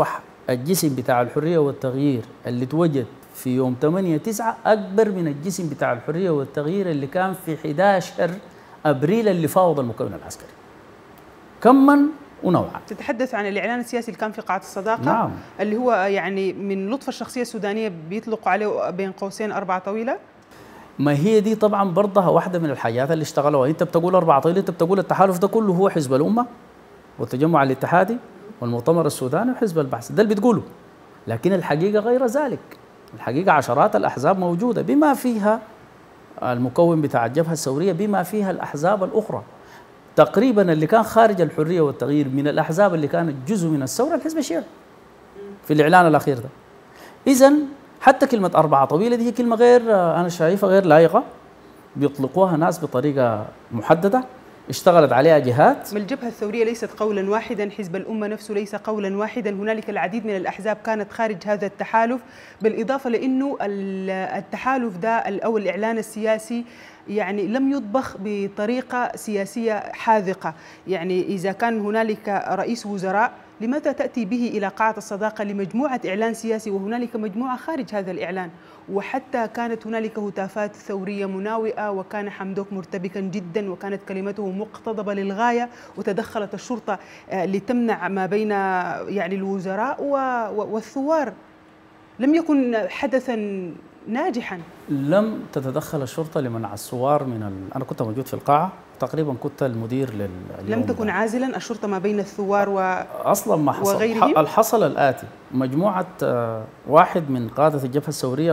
الجسم بتاع الحرية والتغيير اللي توجد في يوم 8/9 أكبر من الجسم بتاع الحرية والتغيير اللي كان في 11 أبريل اللي فاوض المكون العسكري كما ونوعا. تتحدث عن الإعلان السياسي اللي كان في قاعة الصداقة. نعم. اللي هو يعني من لطف الشخصية السودانية بيطلقوا عليه بين قوسين 4 طويلة. ما هي دي طبعا برضها واحدة من الحاجات اللي اشتغلوها. أنت بتقول 4 طويلة، أنت بتقول التحالف ده كله هو حزب الأمة والتجمع الاتحادي والمؤتمر السوداني وحزب البعث، ده اللي بتقوله. لكن الحقيقة غير ذلك. الحقيقة عشرات الأحزاب موجودة بما فيها المكون بتاع الجبهة الثورية، بما فيها الأحزاب الأخرى. تقريبا اللي كان خارج الحرية والتغيير من الأحزاب اللي كانت جزء من الثورة الحزب الشيعي في الإعلان الأخير ده. إذن حتى كلمة 4 طويلة دي هي كلمة غير، أنا شايفها غير لائقة، بيطلقوها ناس بطريقة محددة اشتغلت عليها جهات. ما الجبهة الثورية ليست قولا واحدا، حزب الأمة نفسه ليس قولا واحدا، هنالك العديد من الأحزاب كانت خارج هذا التحالف، بالإضافة لأنه التحالف ده أو الإعلان السياسي يعني لم يطبخ بطريقة سياسية حاذقة. يعني إذا كان هنالك رئيس وزراء لماذا تأتي به إلى قاعة الصداقة لمجموعة إعلان سياسي وهنالك مجموعة خارج هذا الإعلان؟ وحتى كانت هنالك هتافات ثورية مناوئة، وكان حمدوك مرتبكا جدا وكانت كلمته مقتضبة للغاية، وتدخلت الشرطة لتمنع ما بين يعني الوزراء والثوار. لم يكن حدثا ناجحا. لم تتدخل الشرطة لمنع الثوار أنا كنت موجود في القاعة، تقريبا كنت المدير لم تكن عازلا الشرطة ما بين الثوار أصلا ما حصل وغيرهم؟ الحصل الآتي: مجموعة واحد من قادة الجبهة الثورية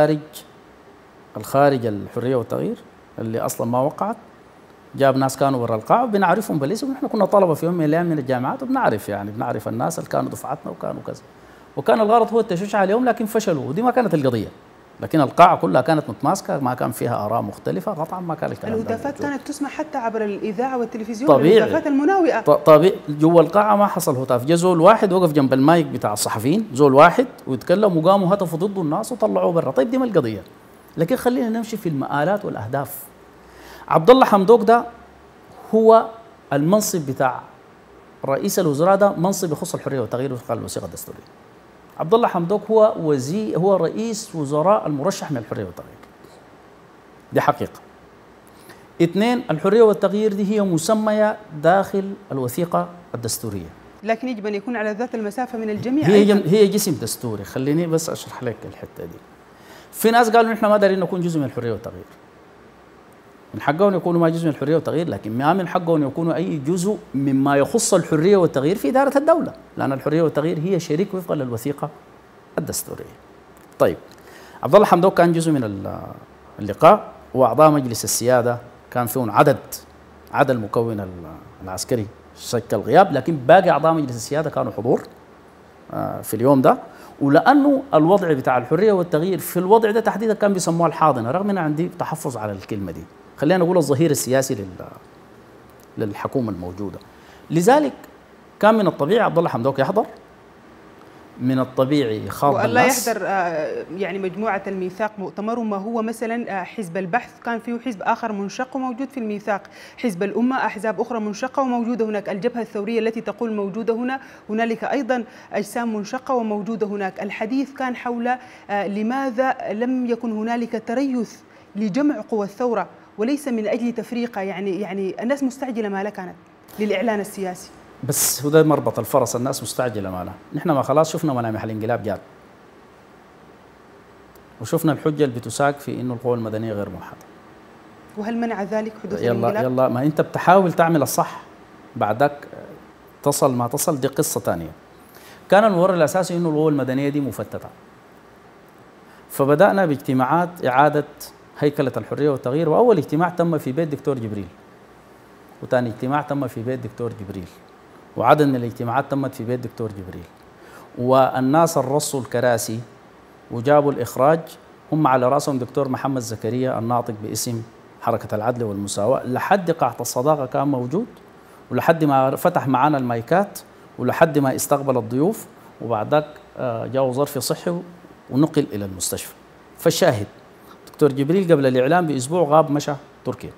الخارج الحرية والتغيير اللي أصلا ما وقعت، جاب ناس كانوا برا القاعة وبنعرفهم بالاسم، ونحن كنا طلبة في يوم من الأيام من الجامعات وبنعرف بنعرف الناس اللي كانوا دفعتنا وكانوا كذا، وكان الغرض هو التشويش عليهم، لكن فشلوا، ودي ما كانت القضية. لكن القاعة كلها كانت متماسكة، ما كان فيها آراء مختلفة، قطعا ما كان الكلام. الهتافات كانت تسمع حتى عبر الإذاعة والتلفزيون، طبيعي. الهتافات المناوئة. طبيعي. جوا القاعة ما حصل هتاف، جا زول واحد وقف جنب المايك بتاع الصحفيين، زول واحد ويتكلم، وقاموا هتفوا ضده الناس وطلعوه برا. طيب دي ما القضية، لكن خلينا نمشي في المآلات والأهداف. عبد الله حمدوك ده هو المنصب بتاع رئيس الوزراء، ده منصب يخص الحرية والتغيير وفق الوثيقة الدستورية. عبد الله حمدوك هو رئيس وزراء المرشح من الحرية والتغيير. دي حقيقة. 2، الحرية والتغيير دي هي مسمية داخل الوثيقة الدستورية، لكن يجب أن يكون على ذات المسافة من الجميع. هي جسم دستوري. خليني بس أشرح لك الحتة دي. في ناس قالوا نحن ما دارين نكون جزء من الحرية والتغيير، من حقهم يكونوا ما جزء من الحرية والتغيير، لكن ما من حقهم يكونوا أي جزء مما يخص الحرية والتغيير في إدارة الدولة، لأن الحرية والتغيير هي شريك وفقا للوثيقة الدستورية. طيب، عبد الله حمدوك كان جزء من اللقاء، وأعضاء مجلس السيادة كان فيهم عدد المكون العسكري شكل غياب، لكن باقي أعضاء مجلس السيادة كانوا حضور في اليوم ده. ولأنه الوضع بتاع الحرية والتغيير في الوضع ده تحديدا كان بيسموها الحاضنة، رغم أن عندي تحفظ على الكلمة دي، خلينا نقول الظهير السياسي للحكومة الموجودة. لذلك كان من الطبيعي عبد الله حمدوك يحضر، من الطبيعي يخاطب الناس. ولا يحضر يعني مجموعة الميثاق مؤتمر، ما هو مثلا حزب البحث كان فيه حزب آخر منشق وموجود في الميثاق، حزب الأمة أحزاب أخرى منشقة وموجودة هناك، الجبهة الثورية التي تقول موجودة هنا، هنالك أيضا أجسام منشقة وموجودة هناك. الحديث كان حول لماذا لم يكن هنالك تريث لجمع قوى الثورة وليس من أجل تفريقة. يعني الناس مستعجلة ما كانت للإعلان السياسي. بس هو ده مربط الفرس، الناس مستعجله مالها. نحن ما خلاص شفنا ملامح الانقلاب جات، وشفنا الحجه اللي بتساق في انه القوى المدنيه غير موحده. وهل منع ذلك حدوث الانقلاب؟ يلا ما انت بتحاول تعمل الصح، بعدك تصل ما تصل، دي قصه ثانيه. كان المبرر الاساسي انه القوى المدنيه دي مفتته، فبدانا باجتماعات اعاده هيكله الحريه والتغيير، واول اجتماع تم في بيت دكتور جبريل، وثاني اجتماع تم في بيت دكتور جبريل، وعدد من الاجتماعات تمت في بيت دكتور جبريل. والناس رصوا الكراسي وجابوا الإخراج، هم على رأسهم دكتور محمد زكريا الناطق باسم حركة العدل والمساواة، لحد قاعة الصداقة كان موجود، ولحد ما فتح معانا المايكات، ولحد ما استقبل الضيوف، وبعد ذاك جاء ظرف صحي ونقل إلى المستشفى. فالشاهد دكتور جبريل قبل الإعلام بأسبوع غاب مشى تركيا،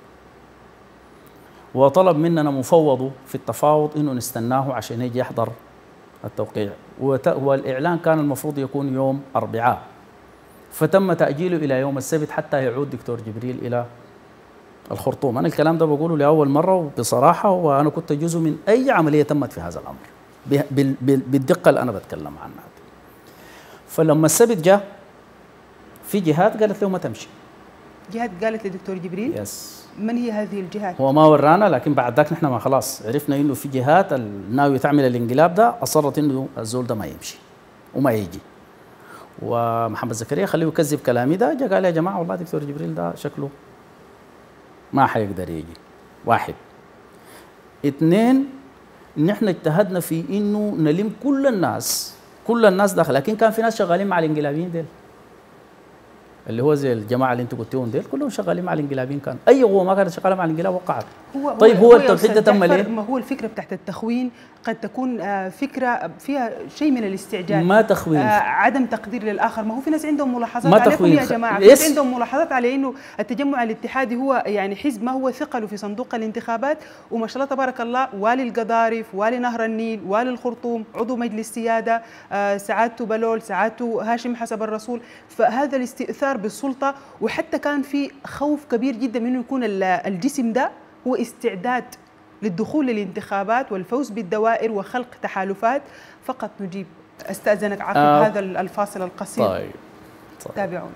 وطلب مننا مفوضه في التفاوض انه نستناه عشان يجي يحضر التوقيع، والإعلان كان المفروض يكون يوم أربعاء، فتم تأجيله إلى يوم السبت حتى يعود دكتور جبريل إلى الخرطوم. أنا الكلام ده بقوله لأول مرة وبصراحة، وأنا كنت جزء من أي عملية تمت في هذا الأمر بالدقة اللي أنا بتكلم عنها. فلما السبت جاء في جهات قالت له ما تمشي. جهات قالت لدكتور جبريل؟ يس. من هي هذه الجهات؟ هو ما ورانا، لكن بعد ذاك نحن ما خلاص عرفنا انه في جهات ناويه تعمل الانقلاب ده اصرت انه الزول ده ما يمشي وما يجي. ومحمد زكريا خليه يكذب كلامي ده، جا قال يا جماعه والله دكتور جبريل ده شكله ما حيقدر يجي. واحد. اثنين، نحن اجتهدنا في انه نلم كل الناس داخل، لكن كان في ناس شغالين مع الانقلابيين ديل، اللي هو زي الجماعه اللي انتم قلتوهم ديل كلهم شغالين مع الانقلابيين. كان اي قوه ما كانت شغاله مع الانقلاب وقعت. طيب هو التوحيد ده تم ليه؟ ما هو الفكره بتاعت التخوين قد تكون فكره فيها شيء من الاستعجال، ما تخوين، عدم تقدير للاخر. ما هو في ناس عندهم ملاحظات ما عليكم تخوين. يا جماعه، في ناس عندهم ملاحظات على انه التجمع الاتحادي هو يعني حزب ما هو ثقله في صندوق الانتخابات، وما شاء الله تبارك الله والي القضارف، والي نهر النيل، والي الخرطوم، عضو مجلس سياده، سعادته بلول، سعادته هاشم حسب الرسول. فهذا الاستئثار بالسلطه، وحتى كان في خوف كبير جدا من انه يكون الجسم ده هو استعداد للدخول للانتخابات والفوز بالدوائر وخلق تحالفات. فقط نجيب، استاذنك عقب هذا الفاصل القصير. طيب. تابعونا.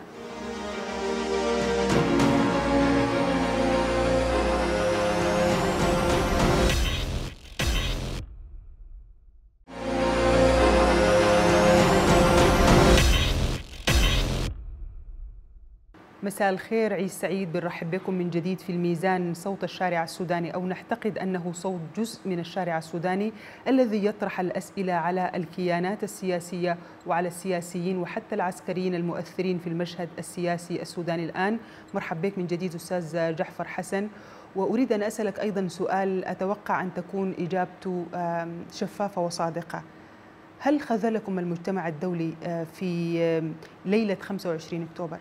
مساء الخير، عيد سعيد. بنرحب بكم من جديد في الميزان، صوت الشارع السوداني، أو نعتقد أنه صوت جزء من الشارع السوداني الذي يطرح الأسئلة على الكيانات السياسية وعلى السياسيين وحتى العسكريين المؤثرين في المشهد السياسي السوداني الآن. مرحب بك من جديد أستاذ جعفر حسن، وأريد أن أسألك أيضا سؤال أتوقع أن تكون إجابته شفافة وصادقة. هل خذلكم المجتمع الدولي في ليلة 25 أكتوبر؟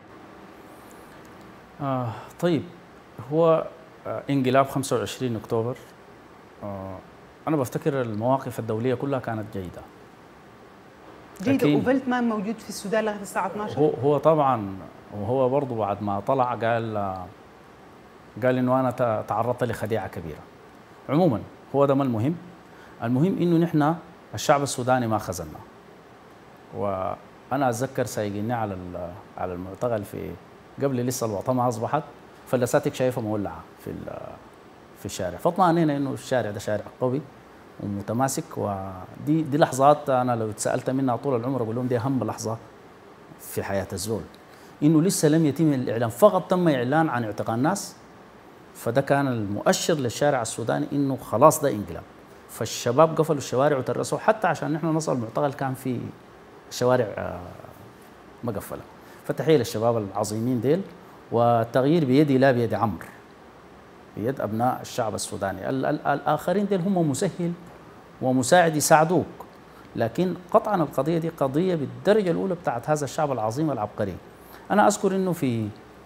طيب، هو انقلاب 25 أكتوبر أنا بفتكر المواقف الدولية كلها كانت جيدة. وفلت ما موجود في السودان لغاية الساعة 12. هو طبعا، وهو برضه بعد ما طلع قال إنه أنا تعرضت لخديعة كبيرة. عموما هو ده ما المهم. المهم إنه نحن الشعب السوداني ما خذلنا. وأنا أتذكر سايقيني على المعتقل قبل لسه الوطن ما اصبحت، فلساتك شايفها مولعه في الشارع، فاطمئنينا انه الشارع ده شارع قوي ومتماسك. ودي لحظات انا لو اتسالت منها طول العمر اقول لهم دي اهم لحظه في حياه الزول، انه لسه لم يتم الاعلان، فقط تم اعلان عن اعتقال الناس، فده كان المؤشر للشارع السوداني انه خلاص ده انقلاب. فالشباب قفلوا الشوارع وترسوا، حتى عشان نحن نصل المعتقل كان في الشوارع مقفله. فتحية للشباب العظيمين ديل، والتغيير بيدي لا بيد عمرو، بيد أبناء الشعب السوداني. الآخرين ديل هم مسهل ومساعد يساعدوك، لكن قطعا القضية دي قضية بالدرجة الأولى بتاعت هذا الشعب العظيم العبقري. أنا أذكر إنه في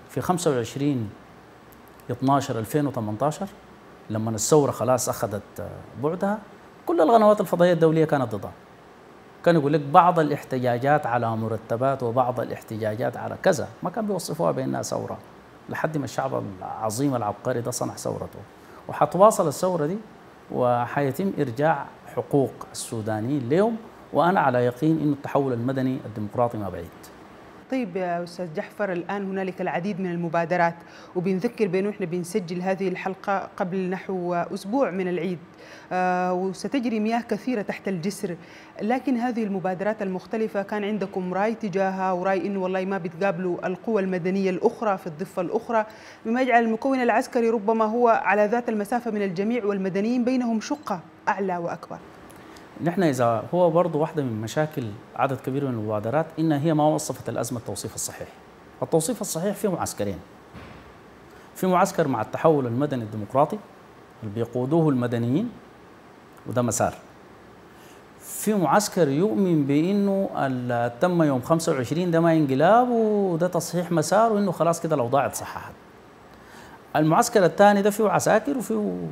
25/12/2018 لما الثورة خلاص أخذت بعدها، كل القنوات الفضائية الدولية كانت ضدها. كان يقول لك بعض الاحتجاجات على مرتبات وبعض الاحتجاجات على كذا، ما كان بيوصفوها بأنها ثورة، لحد ما الشعب العظيم العبقري ده صنع ثورته. وحتواصل الثورة دي، وحيتم إرجاع حقوق السودانيين اليوم، وأنا على يقين إنه التحول المدني الديمقراطي ما بعيد. طيب يا أستاذ جعفر، الآن هنالك العديد من المبادرات، وبنذكر بأنه إحنا بنسجل هذه الحلقة قبل نحو أسبوع من العيد، وستجري مياه كثيرة تحت الجسر، لكن هذه المبادرات المختلفة كان عندكم رأي تجاهها، ورأي إنه والله ما بتقابلوا القوى المدنية الأخرى في الضفة الأخرى، مما يجعل المكون العسكري ربما هو على ذات المسافة من الجميع، والمدنيين بينهم شقة أعلى وأكبر. نحن إذا هو برضو واحدة من مشاكل عدد كبير من المبادرات إنها هي ما وصفت الأزمة التوصيف الصحيح. التوصيف الصحيح فيه معسكرين، في معسكر مع التحول المدني الديمقراطي اللي بيقودوه المدنيين وده مسار، في معسكر يؤمن بأنه تم يوم 25 ده ما انقلاب وده تصحيح مسار وإنه خلاص كده الأوضاع اتصححت. المعسكر الثاني ده فيه عساكر وفيه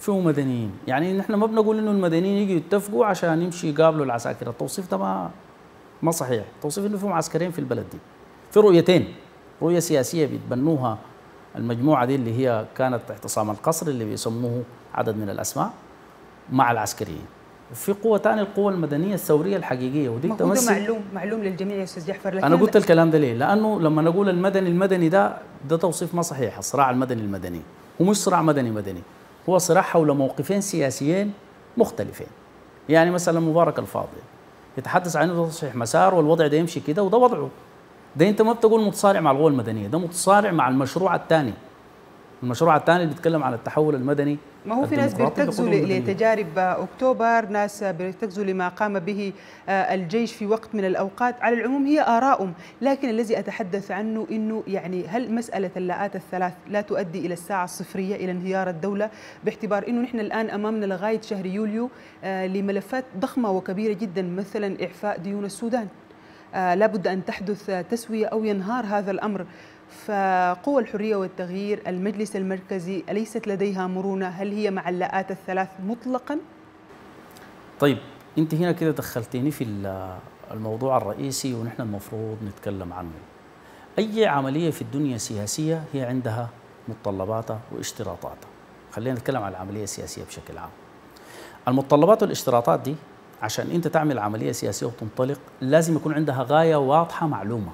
فيه مدنيين، يعني نحن ما بنقول انه المدنيين يجوا يتفقوا عشان يمشي يقابلوا العساكر، التوصيف ده ما صحيح، التوصيف انه فيهم عسكريين في البلد دي. في رؤيتين، رؤيه سياسيه بيتبنوها المجموعه دي اللي هي كانت اعتصام القصر اللي بيسموه عدد من الاسماء مع العسكريين. وفي قوه ثانيه القوه المدنيه الثوريه الحقيقيه، ودي تمثل معلوم للجميع يا استاذ جعفر. لكن انا قلت الكلام ده ليه؟ لانه لما نقول المدني ده توصيف ما صحيح. الصراع المدني هو مش صراع مدني، هو صراع حول موقفين سياسيين مختلفين. يعني مثلا مبارك الفاضل يتحدث عن انه تصحيح مسار والوضع ده يمشي كده وده وضعه. ده انت ما بتقول متصارع مع القوى المدنيه، ده متصارع مع المشروع الثاني. المشروع الثاني اللي بيتكلم عن التحول المدني. ما هو في ناس بيرتكزوا لتجارب اكتوبر، ناس بيرتكزوا لما قام به الجيش في وقت من الاوقات، على العموم هي آراءهم، لكن الذي اتحدث عنه انه يعني هل مساله اللاءات الثلاث لا تؤدي الى الساعه الصفريه، الى انهيار الدوله، باعتبار انه نحن الان امامنا لغايه شهر يوليو لملفات ضخمه وكبيره جدا، مثلا اعفاء ديون السودان. لابد ان تحدث تسويه او ينهار هذا الامر. فقوى الحرية والتغيير، المجلس المركزي، أليست لديها مرونة؟ هل هي مع اللاءات الثلاث مطلقا؟ طيب انت هنا كده دخلتيني في الموضوع الرئيسي ونحن المفروض نتكلم عنه. اي عملية في الدنيا سياسية هي عندها متطلباتها واشتراطاتها. خلينا نتكلم عن العملية السياسية بشكل عام. المتطلبات والاشتراطات دي عشان انت تعمل عملية سياسية وتنطلق لازم يكون عندها غاية واضحة معلومة.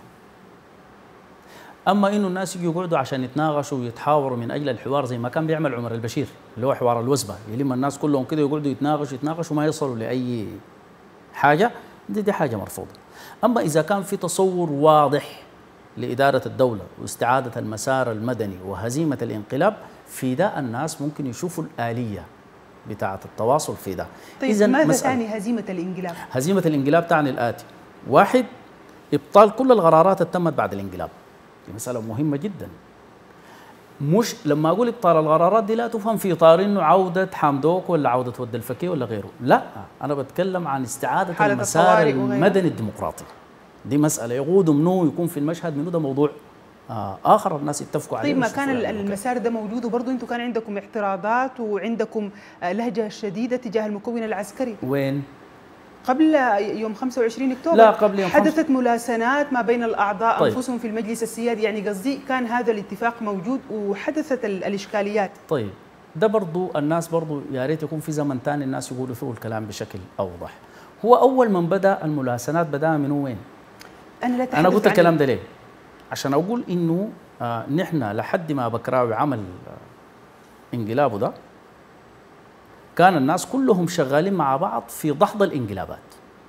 اما انه الناس يجوا يقعدوا عشان يتناقشوا ويتحاوروا من اجل الحوار زي ما كان بيعمل عمر البشير اللي هو حوار الوزبه، يلم الناس كلهم كده يقعدوا يتناقشوا وما يصلوا لاي حاجه، دي حاجه مرفوضه. اما اذا كان في تصور واضح لاداره الدوله واستعاده المسار المدني وهزيمه الانقلاب، في ده الناس ممكن يشوفوا الاليه بتاعه التواصل في ده. طيب ماذا تعني هزيمه الانقلاب؟ هزيمه الانقلاب تعني الاتي: واحد، ابطال كل القرارات اللي تمت بعد الانقلاب. دي مسألة مهمة جدا. مش لما أقول إبطال القرارات دي لا تفهم في إطار إنه عودة حمدوك ولا عودة ود الفكي ولا غيره، لا، أنا بتكلم عن استعادة المسار المدني الديمقراطي. دي مسألة يقود منه يكون في المشهد منه، ده موضوع آخر الناس يتفقوا عليه. طيب ما كان المسار ده موجود وبرضه أنتم كان عندكم اعتراضات وعندكم لهجة شديدة تجاه المكون العسكري. وين؟ قبل يوم 25 اكتوبر. لا، قبل يوم حدثت ملاسنات ما بين الاعضاء طيب. انفسهم في المجلس السيادي، يعني قصدي كان هذا الاتفاق موجود وحدثت الاشكاليات. طيب ده برضو الناس برضو يا ريت يكون في زمن ثاني الناس يقولوا فيه الكلام بشكل اوضح. هو اول من بدا الملاسنات بدأ من وين؟ انا قلت الكلام ده ليه؟ عشان اقول انه نحن لحد ما بكراوي عمل انقلابه ده كان الناس كلهم شغالين مع بعض في دحض الانقلابات،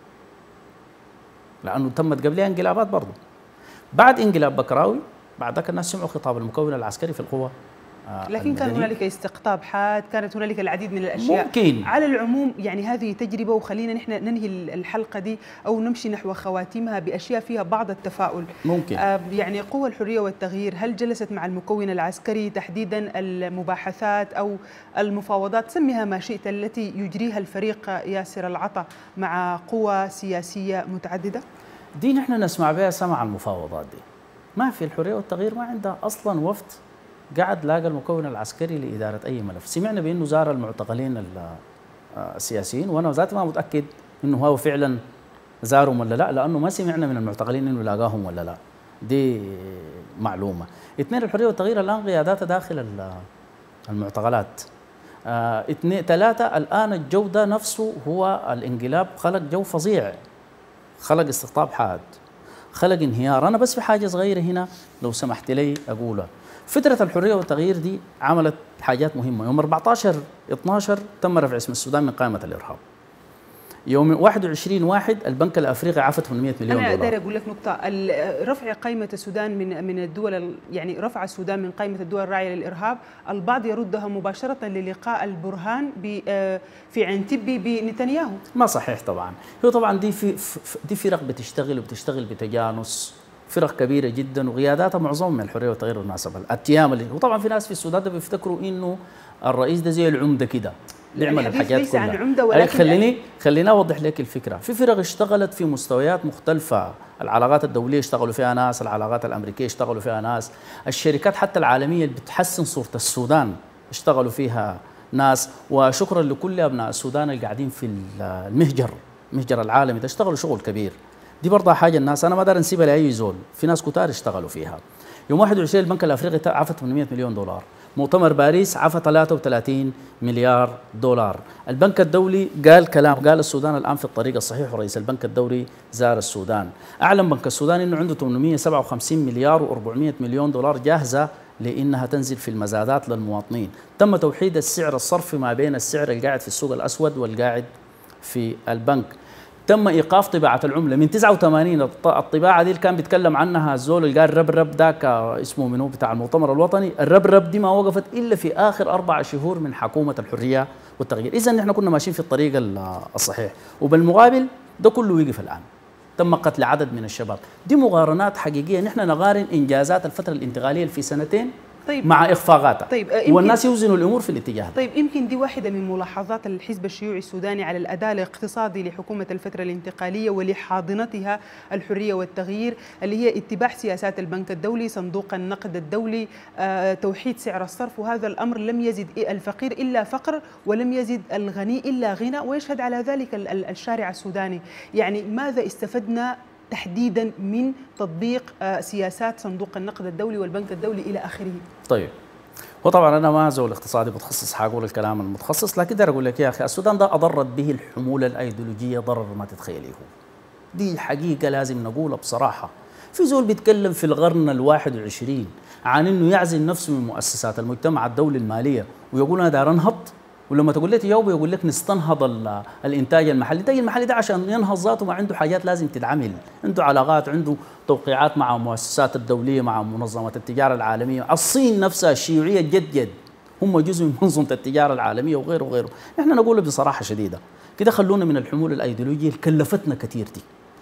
لأنه تمت قبلها انقلابات برضه. بعد انقلاب بكراوي بعد ذاك الناس سمعوا خطاب المكون العسكري في القوة لكن كان هنالك استقطاب حاد، كانت هنالك العديد من الاشياء. ممكن على العموم يعني هذه تجربه، وخلينا نحن ننهي الحلقه دي او نمشي نحو خواتيمها باشياء فيها بعض التفاؤل. ممكن يعني قوى الحريه والتغيير هل جلست مع المكون العسكري تحديدا المباحثات او المفاوضات، سميها ما شئت، التي يجريها الفريق ياسر العطا مع قوى سياسيه متعدده؟ دي نحن نسمع بها سمع المفاوضات دي. ما في الحريه والتغيير ما عندها اصلا وفد قعد لاقى المكون العسكري لإدارة أي ملف. سمعنا بأنه زار المعتقلين السياسيين، وأنا ذاتي ما متأكد أنه هو فعلا زارهم ولا لا، لأنه ما سمعنا من المعتقلين أنه لاقاهم ولا لا. دي معلومة. اثنين، الحرية والتغيير الآن قياداتها داخل المعتقلات. ثلاثة، الآن الجو ده نفسه هو الانقلاب خلق جو فظيع، خلق استقطاب حاد، خلق انهيار. أنا بس في حاجة صغيرة هنا لو سمحت لي أقولها. فترة الحرية والتغيير دي عملت حاجات مهمة. يوم 14/12 تم رفع اسم السودان من قائمة الإرهاب. يوم 21/1 البنك الأفريقي عفى 800 مليون دولار. أنا أقدر أقول لك نقطة، رفع قائمة السودان من الدول، يعني رفع السودان من قائمة الدول الراعية للإرهاب، البعض يردها مباشرة للقاء البرهان في عنتبي بنتنياهو. ما صحيح طبعا. هو طبعا دي فرق بتشتغل بتجانس، فرق كبيرة جدا وقياداتها معظمهم من الحرية والتغيير بالمناسبة. التيام وطبعا في ناس في السودان ده بيفتكروا انه الرئيس ده زي العمدة كده بيعمل الحاجات ليس كلها. عن عمدة، ولكن خليني اوضح لك الفكرة. في فرق اشتغلت في مستويات مختلفة، العلاقات الدولية اشتغلوا فيها ناس، العلاقات الأمريكية اشتغلوا فيها ناس، الشركات حتى العالمية اللي بتحسن صورة السودان اشتغلوا فيها ناس. وشكرا لكل ابناء السودان اللي قاعدين في المهجر العالمي ده، اشتغلوا شغل كبير. دي برضه حاجه الناس انا ما اقدر نسيبها لاي زول، في ناس كتار اشتغلوا فيها. يوم 21 البنك الافريقي عفى 800 مليون دولار، مؤتمر باريس عفى 33 مليار دولار. البنك الدولي قال كلام، قال السودان الان في الطريق الصحيح، ورئيس البنك الدولي زار السودان. اعلن بنك السودان انه عنده 857 مليار و400 مليون دولار جاهزه لانها تنزل في المزادات للمواطنين. تم توحيد السعر الصرفي ما بين السعر القاعد في السوق الاسود والقاعد في البنك. تم ايقاف طباعه العمله من 89. الطباعه دي اللي كان بيتكلم عنها الزول اللي قال الرب ذاك اسمه منو بتاع المؤتمر الوطني، الرب دي ما وقفت الا في اخر 4 شهور من حكومه الحريه والتغيير. اذا نحن كنا ماشيين في الطريق الصحيح، وبالمقابل ده كله وقف الان. تم قتل عدد من الشباب. دي مقارنات حقيقيه، نحن نقارن انجازات الفتره الانتقاليه في سنتين مع اخفاقاتها، والناس يوزنوا الامور في الاتجاه ده. طيب يمكن دي واحده من ملاحظات الحزب الشيوعي السوداني على الاداء الاقتصادي لحكومه الفتره الانتقاليه ولحاضنتها الحريه والتغيير، اللي هي اتباع سياسات البنك الدولي، صندوق النقد الدولي، توحيد سعر الصرف. وهذا الامر لم يزد الفقير الا فقر، ولم يزد الغني الا غنى، ويشهد على ذلك الشارع السوداني. يعني ماذا استفدنا تحديدا من تطبيق سياسات صندوق النقد الدولي والبنك الدولي الى اخره؟ طيب، وطبعا انا ما زول اقتصادي متخصص حقول الكلام المتخصص، لكن اقدر اقول لك يا اخي السودان ده اضرت به الحموله الايديولوجيه ضرر ما تتخيليه. دي حقيقه لازم نقولها بصراحه. في زول بيتكلم في القرن ال21 عن انه يعزل نفسه من مؤسسات المجتمع الدولي الماليه ويقول انا دار انهض، ولما تقول له تجاوب يقول لك نستنهض الانتاج المحلي. الانتاج المحلي ده عشان ينهض ذاته ما عنده حاجات لازم تتعمل، عنده علاقات، عنده توقيعات مع المؤسسات الدوليه، مع منظمه التجاره العالميه. الصين نفسها الشيوعيه جد هم جزء من منظمه التجاره العالميه وغيره وغيره. نحن نقول بصراحه شديده كده، خلونا من الحمول الايديولوجيه اللي كلفتنا كثير دي.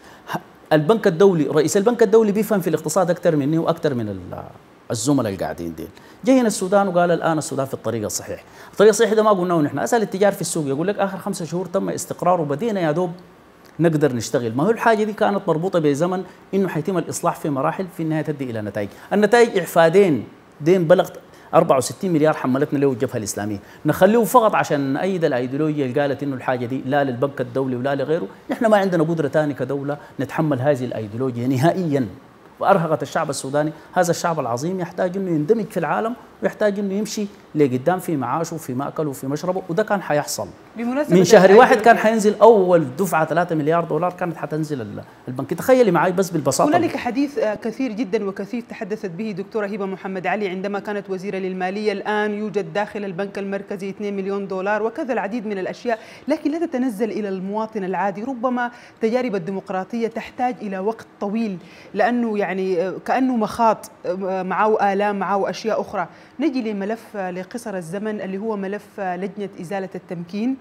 البنك الدولي، رئيس البنك الدولي بيفهم في الاقتصاد اكثر مني واكثر من الزملاء القاعدين ديل. جاي هنا السودان وقال الان السودان في الطريق الصحيح. الطريق الصحيح ده ما قلناه نحن، اسال التجار في السوق يقول لك اخر 5 شهور تم استقرار وبدينا يا دوب نقدر نشتغل. ما هو الحاجه دي كانت مربوطه بزمن انه حيتم الاصلاح في مراحل، في النهايه تؤدي الى نتائج. النتائج اعفاء دين بلغ 64 مليار حملتنا له الجبهه الاسلاميه، نخليه فقط عشان نأيد الايديولوجيا اللي قالت انه الحاجه دي لا للبنك الدولي ولا لغيره. نحن ما عندنا قدره ثانيه كدوله نتحمل هذه الايديولوجيا نهائيا، وارهقت الشعب السوداني. هذا الشعب العظيم يحتاج انه يندمج في العالم، ويحتاج انه يمشي لقدام في معاشه وفي ماكله وفي مشربه، وده كان حيحصل. من شهر واحد كان حينزل اول دفعه 3 مليار دولار كانت حتنزل البنك. تخيلي معي بس بالبساطه. هنالك حديث كثير جدا وكثير تحدثت به دكتوره هبه محمد علي عندما كانت وزيره للماليه. الان يوجد داخل البنك المركزي 2 مليون دولار وكذا العديد من الاشياء، لكن لا تتنزل الى المواطن العادي. ربما تجارب الديمقراطيه تحتاج الى وقت طويل، لانه يعني كانه مخاط معه آلام، معه اشياء اخرى. نجي لملف لقصر الزمن اللي هو ملف لجنه ازاله التمكين،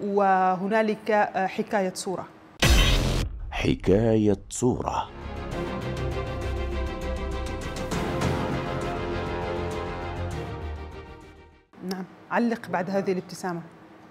وهنالك حكايه صوره. حكايه صوره. نعم، علق بعد هذه الابتسامه.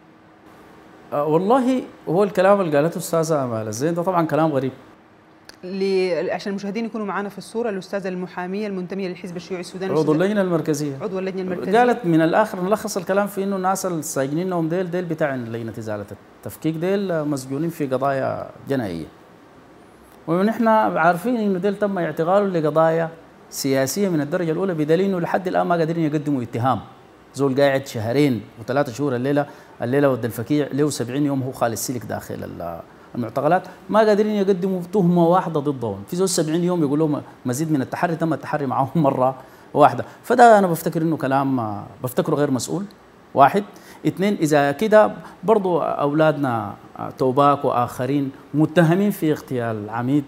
والله هو الكلام اللي قالته استاذه امال الزين ده طبعا كلام غريب. عشان المشاهدين يكونوا معنا في الصوره، الاستاذه المحاميه المنتميه للحزب الشيوعي السوداني، عضو اللجنه المركزيه، عضو اللجنه المركزيه، قالت من الاخر نلخص الكلام في انه الناس الساجنينهم ديل بتاع لجنه ازاله التفكيك ديل مسجونين في قضايا جنائيه، ونحن عارفين انه ديل تم اعتقالهم لقضايا سياسيه من الدرجه الاولى، بدليل انه لحد الان ما قادرين يقدموا اتهام. زول قاعد 2 و3 شهور الليله ود الفكيع له 70 يوم هو خالد سلك داخل المعتقلات، ما قادرين يقدموا تهمه واحده ضدهم. في زول 70 يوم يقول لهم مزيد من التحري، تم التحري معهم مره واحده. فده انا بفتكر انه كلام بفتكره غير مسؤول. 1 2 اذا كده برضو اولادنا توباك واخرين متهمين في اغتيال عميد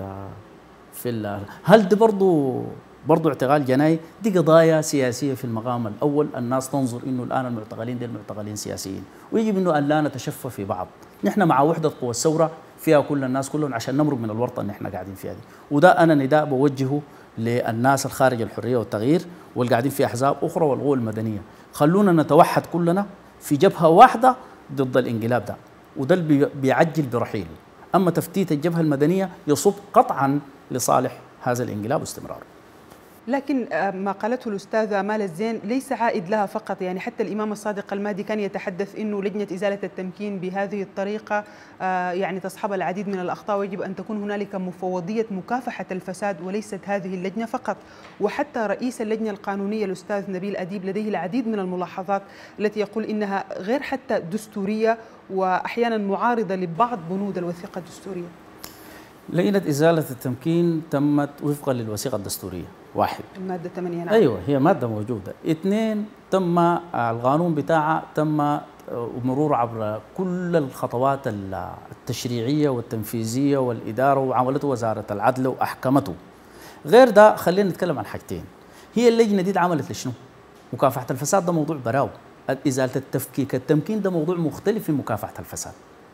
هل ده برضو اعتقال جنائي؟ دي قضايا سياسيه في المقام الاول. الناس تنظر انه الان المعتقلين دي معتقلين سياسيين، ويجب انه ان لا نتشفى في بعض. نحن مع وحده قوى الثوره فيها كل الناس كلهم عشان نمرق من الورطه اللي احنا قاعدين فيها دي. وده انا نداء بوجهه للناس الخارج الحريه والتغيير واللي قاعدين في احزاب اخرى والقوى المدنيه. خلونا نتوحد كلنا في جبهه واحده ضد الانقلاب ده، وده اللي بيعجل برحيله. اما تفتيت الجبهه المدنيه يصب قطعا لصالح هذا الانقلاب واستمراره. لكن ما قالته الأستاذة آمال الزين ليس عائد لها فقط، يعني حتى الإمام الصادق المهدي كان يتحدث أنه لجنة إزالة التمكين بهذه الطريقة يعني تصحب العديد من الأخطاء، ويجب أن تكون هنالك مفوضية مكافحة الفساد وليست هذه اللجنة فقط. وحتى رئيس اللجنة القانونية الأستاذ نبيل أديب لديه العديد من الملاحظات التي يقول إنها غير حتى دستورية وأحيانا معارضة لبعض بنود الوثيقة الدستورية. لجنة إزالة التمكين تمت وفقا للوثيقة الدستورية. واحد، المادة 8. نعم. أيوة، هي مادة موجودة. اثنين، تم القانون بتاعها تم مرور عبر كل الخطوات التشريعية والتنفيذية والإدارة، وعملته وزارة العدل وأحكمته. غير ده خلينا نتكلم عن حاجتين. هي اللجنة دي اتعملت لشنو؟ مكافحة الفساد ده موضوع براو، إزالة التفكيك التمكين ده موضوع مختلف من مكافحة الفساد.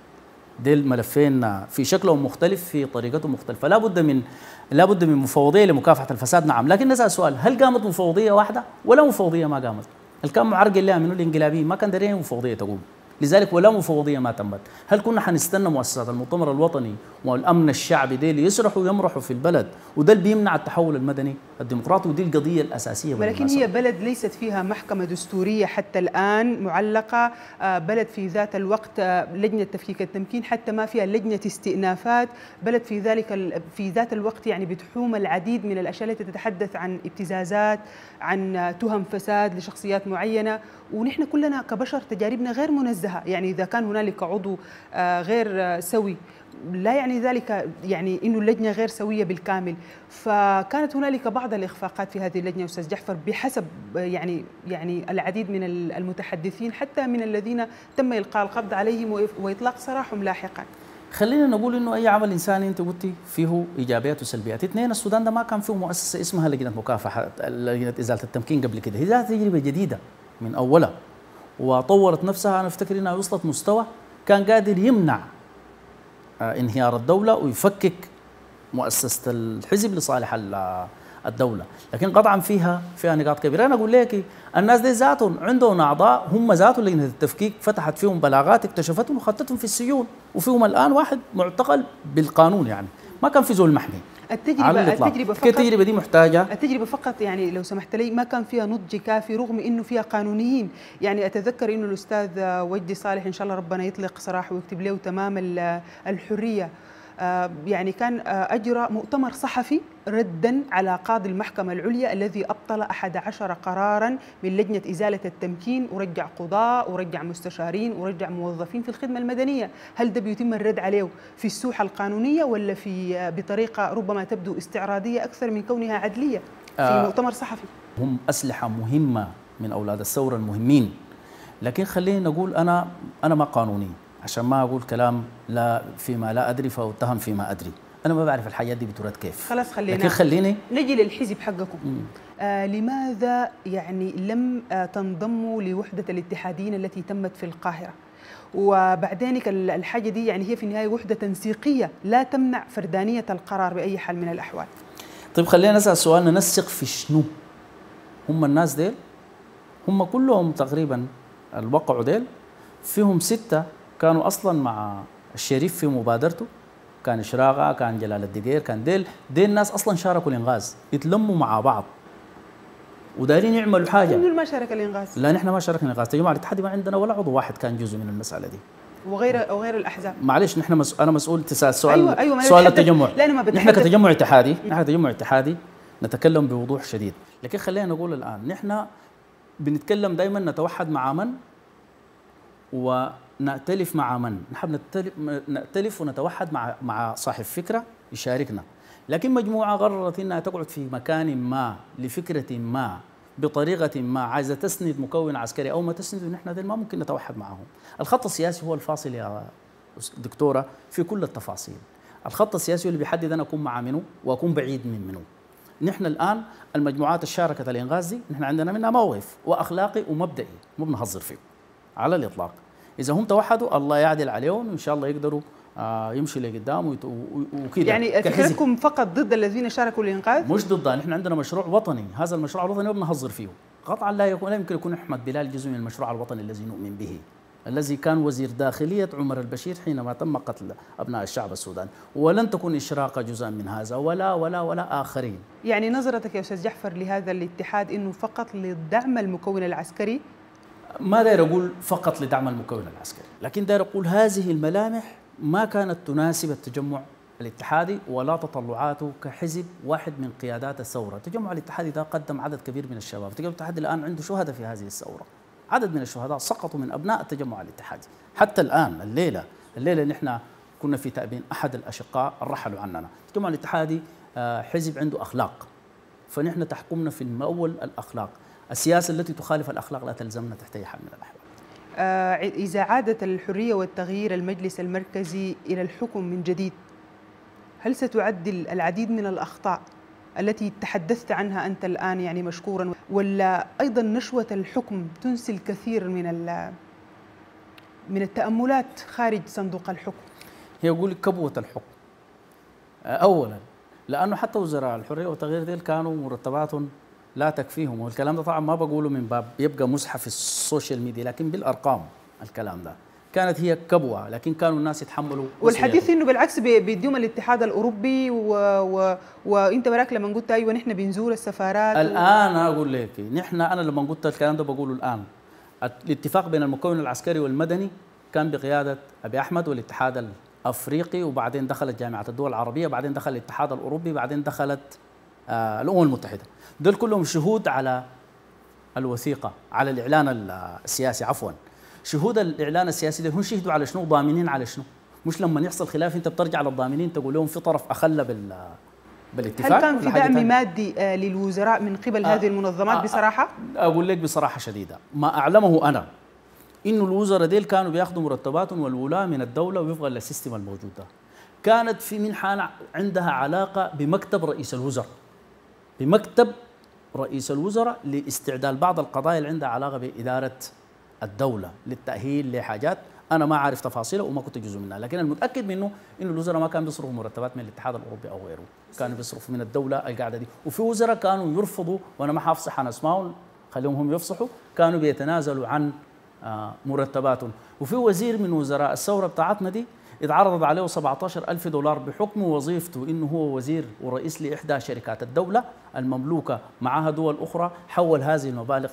دي الملفين في شكلهم مختلف، في طريقتهم مختلفة. لا بد من مفوضية لمكافحة الفساد. نعم، لكن نسأل سؤال، هل قامت مفوضية واحدة ولا مفوضية ما قامت؟ اللي كان معرقل لها منه الانقلابيين ما كان دارين مفوضية تقوم، لذلك ولا مفوضية ما تمت. هل كنا حنستنى مؤسسات المؤتمر الوطني والأمن الشعبي دي اللي يسرحوا ويمرحوا في البلد، وده اللي بيمنع التحول المدني الديمقراطي، ودي القضية الأساسية. ولكن هي بلد ليست فيها محكمة دستورية حتى الآن معلقة، بلد في ذات الوقت لجنة تفكيك التمكين حتى ما فيها لجنة استئنافات، بلد في ذات الوقت يعني بتحوم العديد من الأشياء التي تتحدث عن ابتزازات، عن تهم فساد لشخصيات معينة، ونحن كلنا كبشر تجاربنا غير منزهة. يعني إذا كان هنالك عضو غير سوي لا يعني ذلك يعني إنه اللجنة غير سوية بالكامل. فكانت هنالك بعض الإخفاقات في هذه اللجنة أستاذ جعفر بحسب يعني العديد من المتحدثين، حتى من الذين تم إلقاء القبض عليهم وإطلاق سراحهم لاحقا. خلينا نقول انه اي عمل انساني انت قلتي فيه ايجابيات وسلبيات. اثنين، السودان ده ما كان فيه مؤسسه اسمها لجنه مكافحه، لجنه ازاله التمكين قبل كده. هي تجربه جديده من اولها وطورت نفسها. انا افتكر انها وصلت مستوى كان قادر يمنع انهيار الدوله ويفكك مؤسسه الحزب لصالح الدوله، لكن قطعا فيها نقاط كبيره. انا اقول لك الناس دي ذاتهم عندهم اعضاء هم ذاتهم لجنه التفكيك فتحت فيهم بلاغات اكتشفتهم وخدتهم في السجون، وفيهم الان واحد معتقل بالقانون، يعني ما كان في زول محمي. التجربة فقط، التجربة دي محتاجة التجربة فقط يعني لو سمحت لي ما كان فيها نضج كافي رغم انه فيها قانونيين. يعني اتذكر انه الاستاذ وجدي صالح ان شاء الله ربنا يطلق سراحه ويكتب له تمام الحرية، يعني كان أجرى مؤتمر صحفي ردا على قاضي المحكمة العليا الذي أبطل 11 قراراً من لجنة إزالة التمكين، ورجع قضاء ورجع مستشارين ورجع موظفين في الخدمة المدنية. هل ده بيتم الرد عليه في السوحة القانونية ولا بطريقة ربما تبدو استعراضية أكثر من كونها عدلية في مؤتمر صحفي؟ هم أسلحة مهمة من أولاد الثورة المهمين، لكن خليني نقول أنا ما قانوني عشان ما أقول كلام لا فيما لا أدري فأتهم فيما أدري. أنا ما بعرف الحاجات دي بترد كيف. خلاص خليني نجي للحزب حقكم. لماذا يعني لم تنضموا لوحدة الاتحاديين التي تمت في القاهرة؟ وبعدين الحاجة دي يعني هي في النهاية وحدة تنسيقية لا تمنع فردانية القرار بأي حال من الأحوال. طيب خلينا نسأل سؤال، ننسق في شنو؟ هم الناس ديل هم كلهم تقريبا الوقعوا ديل فيهم 6 كانوا أصلا مع الشريف في مبادرته، كان إشراقة، كان جلال الدقير، كان ديل الناس أصلا شاركوا الإنغاذ، يتلموا مع بعض ودايرين يعملوا حاجة. منو ما شارك الإنغاذ؟ لا نحن ما شاركنا الإنغاذ، تجمع الاتحادي ما عندنا ولا عضو واحد كان جزء من المسألة دي. وغير الأحزاب. معلش نحن أنا مسؤول سؤال أيوة سؤال التجمع. لا أنا ما نحن كتجمع اتحادي نتكلم بوضوح شديد، لكن خلينا نقول الآن نحن بنتكلم دائما نتوحد مع من ونأتلف مع من. نحن نأتلف ونتوحد مع صاحب فكرة يشاركنا، لكن مجموعة قررت أنها تقعد في مكان ما لفكرة ما بطريقة ما عايزة تسند مكون عسكري أو ما تسند، ونحن ذي ما ممكن نتوحد معهم. الخط السياسي هو الفاصل يا دكتورة في كل التفاصيل. الخط السياسي اللي بيحدد أنا أكون مع منه وأكون بعيد من منه. نحن الآن المجموعات الشاركة الإنغاز دي نحن عندنا منها موقف وأخلاقي ومبدئي مو بنهزر فيه على الإطلاق. إذا هم توحدوا الله يعدل عليهم وإن شاء الله يقدروا يمشي لقدام وكذا. يعني فكرتكم فقط ضد الذين شاركوا الإنقاذ؟ مش ضدها، نحن عندنا مشروع وطني، هذا المشروع الوطني ما بنهزر فيه قطعا. لا يمكن يكون أحمد بلال جزء من المشروع الوطني الذي نؤمن به الذي كان وزير داخلية عمر البشير حينما تم قتل أبناء الشعب السوداني، ولن تكون إشراقة جزءا من هذا ولا آخرين. يعني نظرتك يا أستاذ جعفر لهذا الاتحاد أنه فقط لدعم المكون العسكري؟ ما داير أقول فقط لدعم المكون العسكري، لكن داير أقول هذه الملامح ما كانت تناسب التجمع الاتحادي ولا تطلعاته كحزب واحد من قيادات الثورة. التجمع الاتحادي ده قدم عدد كبير من الشباب، التجمع الاتحادي الآن عنده شهداء في هذه الثورة، عدد من الشهداء سقطوا من أبناء التجمع الاتحادي. حتى الآن الليلة نحن كنا في تأبين أحد الأشقاء رحلوا عننا. التجمع الاتحادي حزب عنده أخلاق، فنحن تحكمنا في المأول الأخلاق. السياسة التي تخالف الأخلاق لا تلزمنا تحت أي حال من الأحوال. إذا عادت الحرية والتغيير المجلس المركزي إلى الحكم من جديد، هل ستعدل العديد من الأخطاء التي تحدثت عنها أنت الآن يعني مشكورا، ولا أيضا نشوة الحكم تنسي الكثير من التأملات خارج صندوق الحكم؟ هي يقول كبوة الحكم أولا، لأنه حتى وزراء الحرية والتغيير ديل كانوا مرتباتهم لا تكفيهم، والكلام ده طبعا ما بقوله من باب يبقى مزحف في السوشيال ميديا، لكن بالأرقام الكلام ده كانت هي كبوة، لكن كانوا الناس يتحملوا. والحديث انه بالعكس بيديهم الاتحاد الاوروبي وانت براك لما قلت ايوه نحن بنزور السفارات الان اقول لك انا لما قلت الكلام ده بقوله الان. الاتفاق بين المكون العسكري والمدني كان بقيادة أبي أحمد والاتحاد الأفريقي، وبعدين دخلت جامعة الدول العربية، بعدين دخل الاتحاد الأوروبي، بعدين دخلت الأمم المتحدة. دول كلهم شهود على الوثيقة، على الإعلان السياسي عفوا. شهود الإعلان السياسي ده هم شهدوا على شنو؟ ضامنين على شنو؟ مش لما يحصل خلاف أنت بترجع للضامنين تقول لهم في طرف أخلى بالاتفاق. هل كان في دعم مادي للوزراء من قبل هذه المنظمات بصراحة؟ أقول لك بصراحة شديدة، ما أعلمه أنا إنه الوزراء ديل كانوا بياخذوا مرتباتهم والولاة من الدولة وفقا للسيستم الموجود ده. كانت في منحة عندها علاقة بمكتب رئيس الوزراء، بمكتب رئيس الوزراء لاستعداد بعض القضايا اللي عندها علاقة بإدارة الدولة للتأهيل لحاجات أنا ما عارف تفاصيلها وما كنت جزء منها، لكن المتأكد منه إنه الوزراء ما كانوا بيصرفوا مرتبات من الاتحاد الأوروبي أو غيره، كانوا بيصرفوا من الدولة القاعدة دي. وفي وزراء كانوا يرفضوا، وأنا ما حافظح عن أسمائهم خليهم هم يفصحوا، كانوا بيتنازلوا عن مرتباتهم. وفي وزير من وزراء الثورة بتاعتنا دي اتعرضت عليه 17,000 دولار بحكم وظيفته إنه هو وزير ورئيس لإحدى شركات الدولة المملوكة معها دول أخرى، حول هذه المبالغ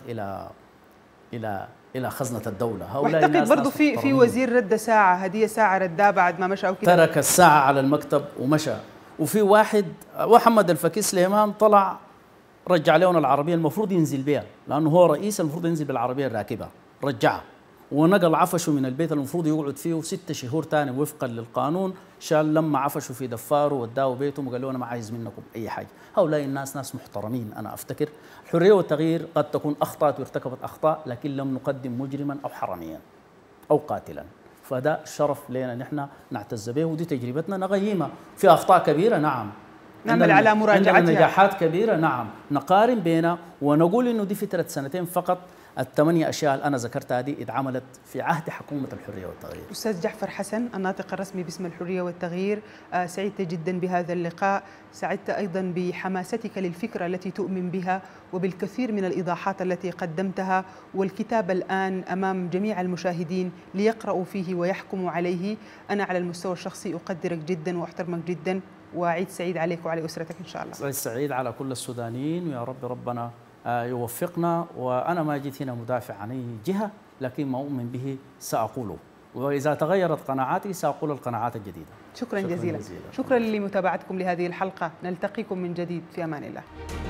إلى خزنة الدولة. هؤلاء الناس برضو في وزير رد ساعة، هدية ساعة ردها بعد ما مشى أو كده، ترك الساعة على المكتب ومشى. وفي واحد محمد الفكي سليمان طلع رجع لنا العربية المفروض ينزل بها، لأنه هو رئيس المفروض ينزل بالعربية الراكبة، رجعها ونقل عفشه من البيت المفروض يقعد فيه 6 شهور تاني وفقا للقانون، شال لما عفشه في دفاره وداه بيتهم وقال له أنا ما عايز منكم أي حاجة. هؤلاء الناس ناس محترمين. أنا أفتكر الحرية والتغيير قد تكون أخطأت وارتكبت أخطاء، لكن لم نقدم مجرما أو حراميا أو قاتلا، فده شرف لنا نحن نعتز به، ودي تجربتنا نغيمها. في أخطاء كبيرة نعم، نعمل على مراجعتها. عندنا نجاحات كبيرة نعم، نقارن بينها ونقول إنه دي فترة 2 سنين فقط. ال8 أشياء اللي أنا ذكرتها دي اتعملت في عهد حكومة الحرية والتغيير. أستاذ جعفر حسن الناطق الرسمي باسم الحرية والتغيير، سعدت جدا بهذا اللقاء، سعدت أيضا بحماستك للفكرة التي تؤمن بها وبالكثير من الإيضاحات التي قدمتها، والكتاب الآن أمام جميع المشاهدين ليقرأوا فيه ويحكموا عليه. أنا على المستوى الشخصي أقدرك جدا وأحترمك جدا، وعيد سعيد عليك وعلى أسرتك إن شاء الله. عيد سعيد على كل السودانيين، ويا رب ربنا يوفقنا. وأنا ما جيت هنا مدافع عن أي جهة، لكن ما أؤمن به سأقوله، وإذا تغيرت قناعاتي سأقول القناعات الجديدة. شكرا جزيلا. شكرا لمتابعتكم لهذه الحلقة، نلتقيكم من جديد في أمان الله.